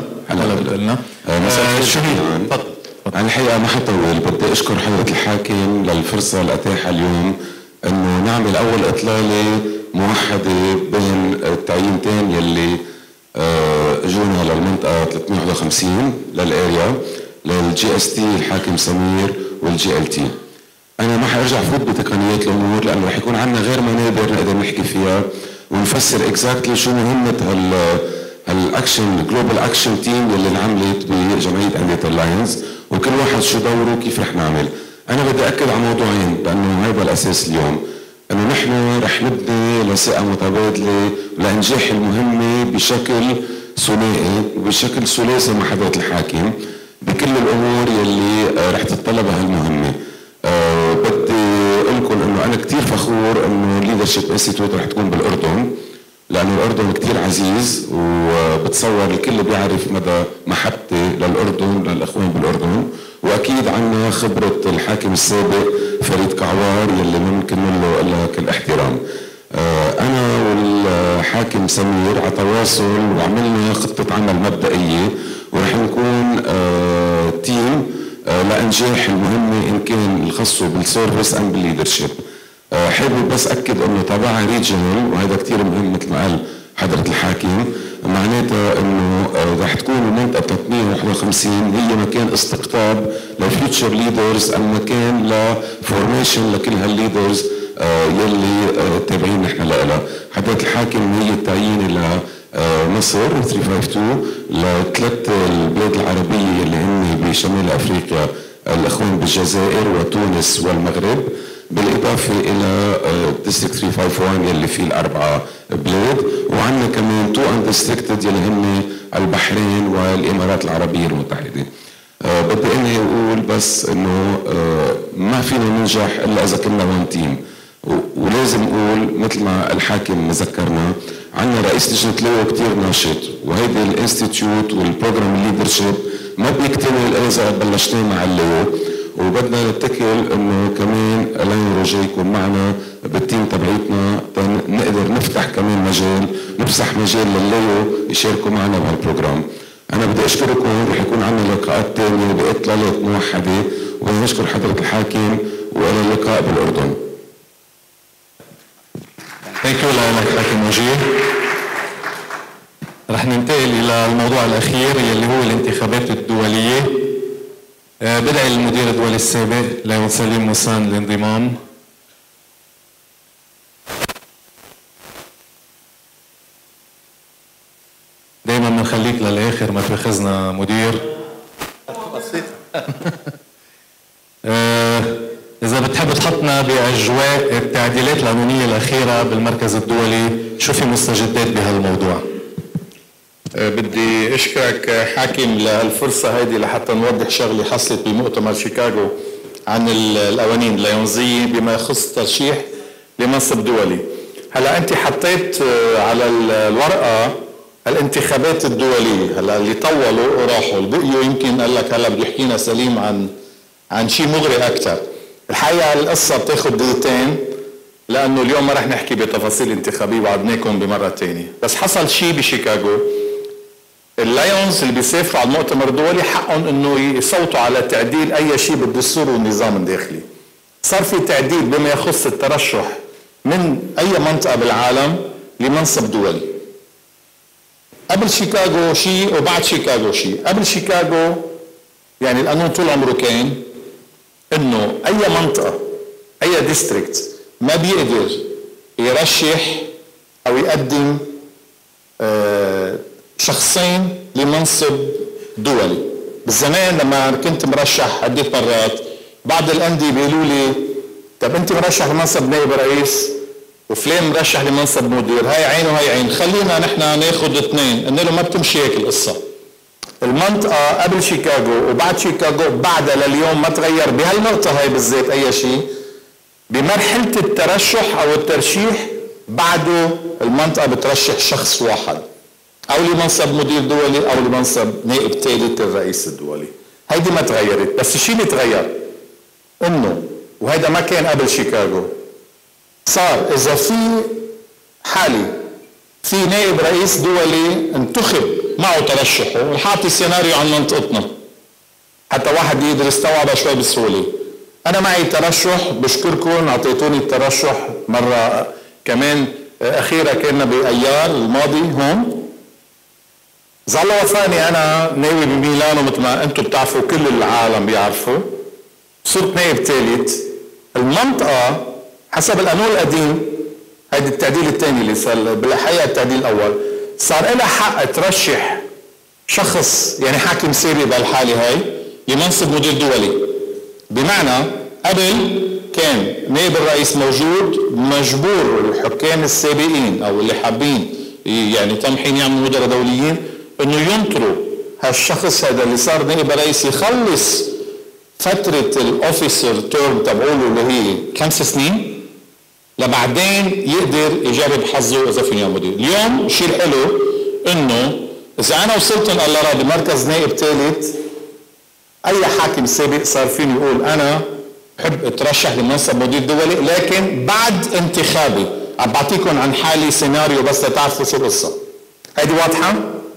شو هي؟ تفضل. أنا الحقيقة ما حطول، بدي أشكر حضرة الحاكم للفرصة الأتاحة اليوم إنه نعمل أول إطلالة موحدة بين التعيينتين يلي جونا للمنطقة 351 للاريا، للجي اس تي الحاكم سمير والجي ال تي. أنا ما حارجع فوت بتقنيات الأمور لأنه رح يكون عندنا غير منابر نقدر نحكي فيها ونفسر اكزاكتلي شو مهمة هالاكشن جلوبال اكشن تيم اللي انعملت بجمعيه انديه اللايونز، وكل واحد شو دوره وكيف رح نعمل. انا بدي اكد على موضوعين لانه هذا الاساس اليوم، انه نحن رح نبني لثقه متبادله لانجاح المهمه بشكل ثنائي وبشكل ثلاثي مع حضره الحاكم بكل الامور يلي رح تتطلبها هالمهمه. بدي اقول لكم انه انا كثير فخور انه ليدرشيب انستيتيوت رح تكون بالاردن، لأنه الأردن كتير عزيز، وبتصور الكل بيعرف مدى محبتي للأردن للإخوان بالأردن، وأكيد عنا خبرة الحاكم السابق فريد قعوار يلي ممكن له إلا كل احترام. أنا والحاكم سمير على تواصل وعملنا خطة عمل مبدئية، ورح نكون تيم لإنجاح المهمة إن كان الخاصة بالسيرفيس أم بالليدرشيب. حابب بس اكد انه تبعها ريجنال، وهذا كثير مهم مثل ما قال حضره الحاكم، معناتها انه رح تكون المنطقه 351 هي مكان استقطاب لفيوتشر ليدرز، المكان لفورميشن لكل هالليدرز يلي تابعين نحن لها. حضره الحاكم هي التعيين لمصر 352 لثلاث البلاد العربيه يلي هن بشمال افريقيا، الاخوان بالجزائر وتونس والمغرب، بالاضافه الى ديستريكت 351 يلي فيه الاربعه بلاد، وعندنا كمان 2 اندستريكتد يلي هم البحرين والامارات العربيه المتحده. بدي اني اقول بس انه ما فينا ننجح الا اذا كنا وان تيم، ولازم اقول مثل ما الحاكم ذكرنا عندنا رئيس لجنه ليو كثير ناشط، وهيدي الانستيتيوت والبروجرام الليدرشيب ما بيكتمل اذا بلشنا مع الليو، وبدنا نتكل انه كمان الين روجيه يكون معنا بالتيم تبعيتنا نقدر نفتح كمان مجال، نفسح مجال للليو يشاركوا معنا بهالبروجرام. انا بدي اشكركم، رح يكون عندنا لقاءات ثانيه باطلالات موحده، وبدي اشكر حضره الحاكم والى اللقاء بالاردن. ثانك يو لك حاكم وجيه. رح ننتقل الى الموضوع الاخير يلي هو الانتخابات الدوليه. بدعي المدير الدولي السابق ليون سليم موسان للانضمام. دايما بنخليك للاخر ما تاخذنا مدير. إذا بتحب تحطنا بأجواء التعديلات القانونية الأخيرة بالمركز الدولي، شو في مستجدات بهالموضوع؟ بدي أشكرك حاكم لهالفرصة هيدي لحتى نوضح شغلة حصلت بمؤتمر شيكاغو عن القوانين الليونزية بما يخص ترشيح لمنصب دولي. هلا أنت حطيت على الورقة الانتخابات الدولية، هلا اللي طولوا وراحوا، البقيوا يمكن قال لك هلا بده يحكينا سليم عن شيء مغري أكثر. الحقيقة القصة بتاخذ دقيقتين لأنه اليوم ما رح نحكي بتفاصيل انتخابية، وعدناكم بمرة تانية. بس حصل شيء بشيكاغو، اللايونز اللي بيسافروا على المؤتمر الدولي حقهم انه يصوتوا على تعديل اي شيء بالدستور والنظام الداخلي. صار في تعديل بما يخص الترشح من اي منطقة بالعالم لمنصب دولي. قبل شيكاغو شيء وبعد شيكاغو شيء. قبل شيكاغو يعني القانون طول عمره كان انه اي منطقة اي ديستريكت ما بيقدر يرشح او يقدم شخصين لمنصب دولي. بالزمان لما كنت مرشح عدة مرات بعض الأندية بيقولوا لي طب أنت مرشح لمنصب نائب رئيس وفلان مرشح لمنصب مدير، هاي عين وهي عين، خلينا نحن ناخذ اثنين. قلنا له ما بتمشي هيك القصة. المنطقة قبل شيكاغو وبعد شيكاغو بعدها لليوم ما تغير بهالنقطة هاي بالذات أي شيء. بمرحلة الترشح أو الترشيح بعده المنطقة بترشح شخص واحد، أو لمنصب مدير دولي أو لمنصب نائب ثالث الرئيس الدولي. هيدي ما تغيرت. بس الشيء اللي تغير إنه وهذا ما كان قبل شيكاغو، صار إذا في حالة في نائب رئيس دولي انتخب معه ترشحه، رح أعطي سيناريو عن منطقتنا حتى واحد يقدر يستوعبها شوي بسهولة. أنا معي ترشح، بشكركم أعطيتوني الترشح مرة كمان أخيرة كنا بأيار الماضي هون. ظل وفاني أنا ناوي بميلانو مثل ما أنتم بتعرفوا كل العالم بيعرفوا. صرت نائب ثالث. المنطقة حسب القانون القديم، هيدي التعديل الثاني اللي صار بالحقيقة التعديل الأول، صار لها حق ترشح شخص يعني حاكم سابق بهالحالة هاي لمنصب مدير دولي. بمعنى قبل كان نائب الرئيس موجود، مجبور الحكام السابقين او اللي حابين يعني طمحين يعملوا مدراء دوليين انه ينطروا هالشخص هذا اللي صار نائب رئيس يخلص فترة الاوفيسر تيرم تبعوله اللي هي 5 سنين، لبعدين يقدر يجرب حظه اذا في مدير. اليوم الشيء الحلو انه اذا انا وصلت الله راضي مركز نائب ثالث، اي حاكم سابق صار فيني يقول انا بحب اترشح لمنصب مدير دولي لكن بعد انتخابي. عم بعطيكم عن حالي سيناريو بس لتعرفوا شو القصه. هيدي واضحه؟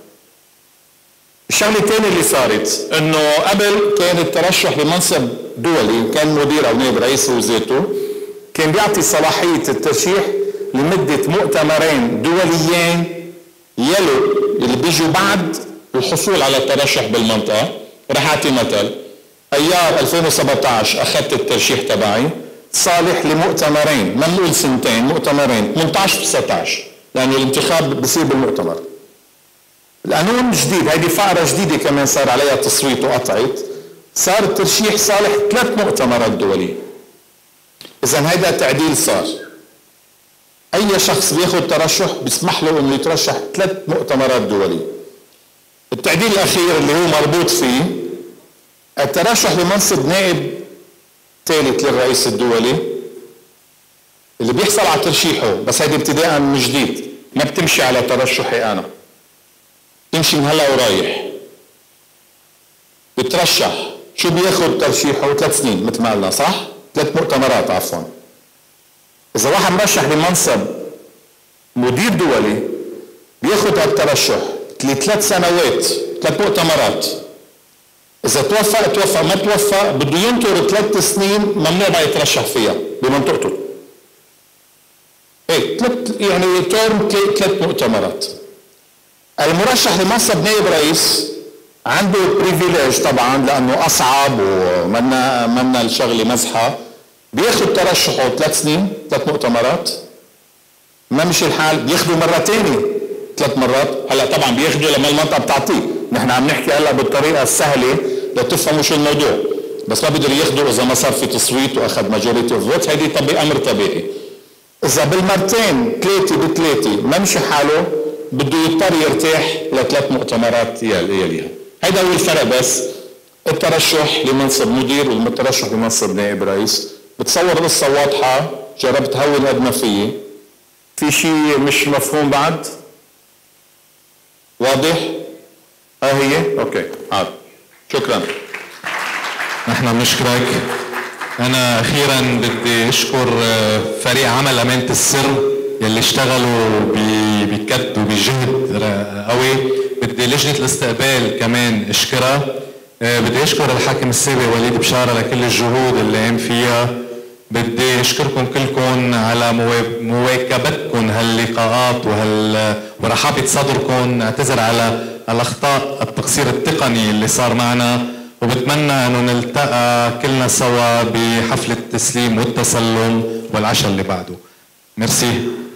الشغله الثانيه اللي صارت انه قبل كان الترشح لمنصب دولي كان مدير او نائب رئيس هو ذاته كان بيعطي صلاحيه الترشيح لمده مؤتمرين دوليين يلو اللي بيجوا بعد الحصول على الترشح بالمنطقه. رح اعطي مثل. ايار 2017 اخذت الترشيح تبعي صالح لمؤتمرين، ما بنقول سنتين، مؤتمرين 18 و19 لانه الانتخاب بصير بالمؤتمر. القانون جديد، هيدي فقره جديده كمان صار عليها تصويت وقطعت، صار الترشيح صالح 3 مؤتمرات دوليه. إذا هيدا تعديل صار. أي شخص بياخد ترشح بيسمح له إنه يترشح 3 مؤتمرات دولية. التعديل الأخير اللي هو مربوط فيه الترشح لمنصب نائب ثالث للرئيس الدولي اللي بيحصل على ترشيحه، بس هيدي ابتداء من جديد، ما بتمشي على ترشحي أنا، تمشي من هلا ورايح. بترشح، شو بياخد ترشيحه؟ 3 سنين مثل ما قلنا، صح؟ 3 مؤتمرات عفوا. إذا واحد مرشح لمنصب مدير دولي بياخد هالترشح 3 سنوات، 3 مؤتمرات. إذا توفق ما توفق بده ينطر 3 سنين ممنوع بقى يترشح فيها بمنطقته. هيك يعني تورم 3 مؤتمرات. المرشح لمنصب نائب رئيس عنده بريفيليج طبعا لأنه أصعب ومنا الشغلة مزحة، بياخد ترشحه 3 سنين 3 مؤتمرات. ما مشي الحال بياخدوا مرة تانية 3 مرات. هلا طبعا بياخدوا لما المنطقة بتعطيه، نحن عم نحكي هلا بالطريقة السهلة لتفهموا شو الموضوع، بس ما بيقدر ياخدوا إذا ما صار في تصويت وأخذ ماجوريتي اوف فوتس، هيدي أمر طبيعي. إذا بالمرتين 3 ب3 ما مشي حاله بده يضطر يرتاح ل3 مؤتمرات يليها. هيدا هو الفرق بس. الترشح لمنصب مدير والترشح لمنصب نائب رئيس. بتصور قصة واضحة، جربت هون قد ما فيي. في شيء مش مفهوم بعد؟ واضح؟ هي؟ اوكي، عاد. شكرا. نحن بنشكرك. أنا أخيرا بدي أشكر فريق عمل أمانة السر يلي اشتغلوا بكد وبجهد قوي. بدي لجنة الاستقبال كمان أشكرها. بدي أشكر الحاكم السابق وليد بشارة لكل الجهود اللي قام فيها. بدي أشكركم كلكم على مواكبتكم هاللقاءات ورحابة صدركم. أعتذر على الأخطاء التقصير التقني اللي صار معنا، وبتمنى أنه نلتقى كلنا سوا بحفل التسليم والتسلم والعشاء اللي بعده. ميرسي.